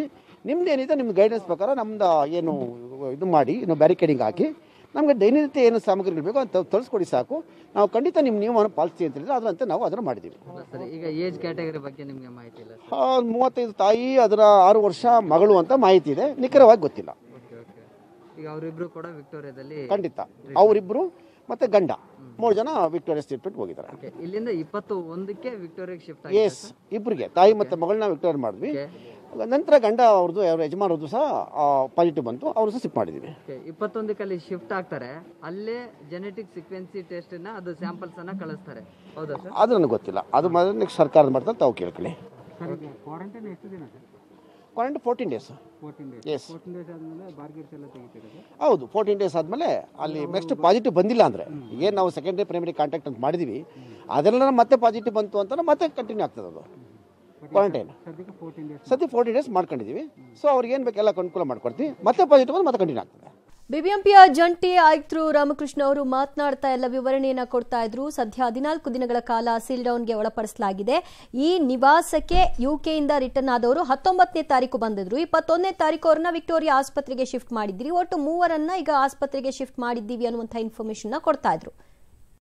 ನಿಮ್ದು ಏನಿದೆ ನಿಮ್ಮ ಗೈಡೆನ್ಸ್ ಪ್ರಕಾರ ನಮ್ದು ಏನು ಇದು ಮಾಡಿ ಬ್ಯಾರಿಕೇಡಿಂಗ್ ಹಾಕಿ ನಮಗೆ ದೈನಂದಿನ ಏನು ಸಾಮಗ್ರಿಗಳು ಬೇಕು ಅಂತ ತರಿಸ್ಕೊಡಿ ಸಾಕು, ನಾವು ಖಂಡಿತ ನಿಮ್ಮ ನಿಯಮವನ್ನು ಪಾಲಿಸ್ತೀವಿ ಅಂತ ಹೇಳಿದ್ರೆ ಅದರಂತೆ ನಾವು ಅದನ್ನು ಮಾಡಿದ್ದೀವಿ. ಸರ್ ಈಗ ಏಜ್ ಕ್ಯಾಟಗರಿ ಬಗ್ಗೆ ನಿಮಗೆ ಮಾಹಿತಿ ಇಲ್ಲ? 35 ತಾಯಿ, ಅದರ 6 ವರ್ಷ ಮಗಳು ಅಂತ ಮಾಹಿತಿ ಇದೆ, ನಿಖರವಾಗಿ ಗೊತ್ತಿಲ್ಲ. ಈಗ ಅವರಿಬ್ರು ಕೂಡ ವಿಕ್ಟೋರಿಯಾದಲ್ಲಿ? ಖಂಡಿತ ಅವರಿಬ್ರು ಮತ್ತೆ ಗಂಡ 3 ಜನ ವಿಕ್ಟೋರಿಯಾ ಟ್ರೀಟ್ಮೆಂಟ್ ಹೋಗಿದ್ದಾರೆ. ಇಲ್ಲಿಂದ 21ಕ್ಕೆ ವಿಕ್ಟೋರಿಯಾಗೆ ಶಿಫ್ಟ್ ಎಸ್, ಇಬ್ಬರಿಗೆ ತಾಯಿ ಮತ್ತೆ ಮಗಳನ್ನ ವಿಕ್ಟೋರಿಯಾ ಮಾಡಿದ್ವಿ. ನಂತರ ಗಂಡ ಅವ್ರದ್ದು ಯಜಮಾನರದ್ದು ಸಹ ಪಾಸಿಟಿವ್ ಬಂತು, ಅವರು ಸಹ ಶಿಫ್ಟ್ ಮಾಡಿದ್ವಿ. 21ಕ್ಕೆ ಅಲ್ಲಿ ಶಿಫ್ಟ್ ಆಗ್ತಾರೆ, ಅಲ್ಲೇ ಜೆನೆಟಿಕ್ ಸೀಕ್ವೆನ್ಸಿ ಟೆಸ್ಟ್ ಅದು ಸ್ಯಾಂಪಲ್ಸ್ ಅನ್ನ ಕಳಿಸ್ತಾರೆ, ಹೌದಾ ಸರ್? ಅದು ನನಗೆ ಗೊತ್ತಿಲ್ಲ, ಅದು ನೆಕ್ಸ್ಟ್ ಸರ್ಕಾರದ ಮಾಡ್ತಾರೆ, ತಾವು ಕೇಳ್ಕೊಳ್ಳಿ. ಕ್ವಾರಂಟೈನ್ ಎಷ್ಟು ದಿನ ಸರ್? Quarantine 14 days. ಎಸ್, 14 ಡೇಸ್ ಆದಮೇಲೆ ಬಾರ್ಗೇಟ್ಸ್ ಎಲ್ಲ ತೆಗಿತೀರಾ? ಹೌದು, 14 ಡೇಸ್ ಆದಮೇಲೆ ಅಲ್ಲಿ ನೆಕ್ಸ್ಟ್ ಪಾಸಿಟಿವ್ ಬಂದಿಲ್ಲ ಅಂದರೆ, ಏನು ನಾವು ಸೆಕೆಂಡರಿ ಪ್ರೈಮರಿ ಕಾಂಟ್ಯಾಕ್ಟ್ ಅಂತ ಮಾಡಿದ್ದೀವಿ, ಅದೆಲ್ಲ ಮತ್ತೆ ಪಾಸಿಟಿವ್ ಬಂತು ಅಂತ ಮತ್ತೆ ಕಂಟಿನ್ಯೂ ಆಗ್ತದೆ ಅದು ಕ್ವಾರಂಟೈನ್. ಸದ್ಯ 14 ಡೇಸ್ ಮಾಡ್ಕೊಂಡಿದ್ದೀವಿ. ಸೊ ಅವ್ರಿಗೆ ಏನು ಬೇಕೆಲ್ಲ ಅನುಕೂಲ ಮಾಡ್ಕೊಡ್ತೀವಿ, ಮತ್ತೆ ಪಾಸಿಟಿವ್ ಮತ್ತೆ ಕಂಟಿನ್ಯೂ ಆಗ್ತದೆ. ಬಿಬಿಎಂಪಿಯ ಜಂಟಿ ಆಯುಕ್ತರು ರಾಮಕೃಷ್ಣ ಅವರು ಮಾತನಾಡ್ತಾ ಎಲ್ಲ ವಿವರಣೆಯನ್ನ ಕೊಡ್ತಾ ಇದ್ರು. ಸದ್ಯ 14 ದಿನಗಳ ಕಾಲ ಸೀಲ್ ಡೌನ್ಗೆ ಒಳಪಡಿಸಲಾಗಿದೆ. ಈ ನಿವಾಸಕ್ಕೆ ಯುಕೆಯಿಂದ ರಿಟರ್ನ್ ಆದವರು 19ನೇ ತಾರೀಕು ಬಂದಿದ್ರು. 21ನೇ ತಾರೀಕು ಅವ್ರನ್ನ ವಿಕ್ಟೋರಿಯಾ ಆಸ್ಪತ್ರೆಗೆ ಶಿಫ್ಟ್ ಮಾಡಿದ್ರಿ. ಒಟ್ಟು 3 ಈಗ ಆಸ್ಪತ್ರೆಗೆ ಶಿಫ್ಟ್ ಮಾಡಿದ್ದೀವಿ ಅನ್ನುವಂಥ ಇನ್ಫಾರ್ಮೇಶನ್ ಕೊಡ್ತಾ ಇದ್ರು.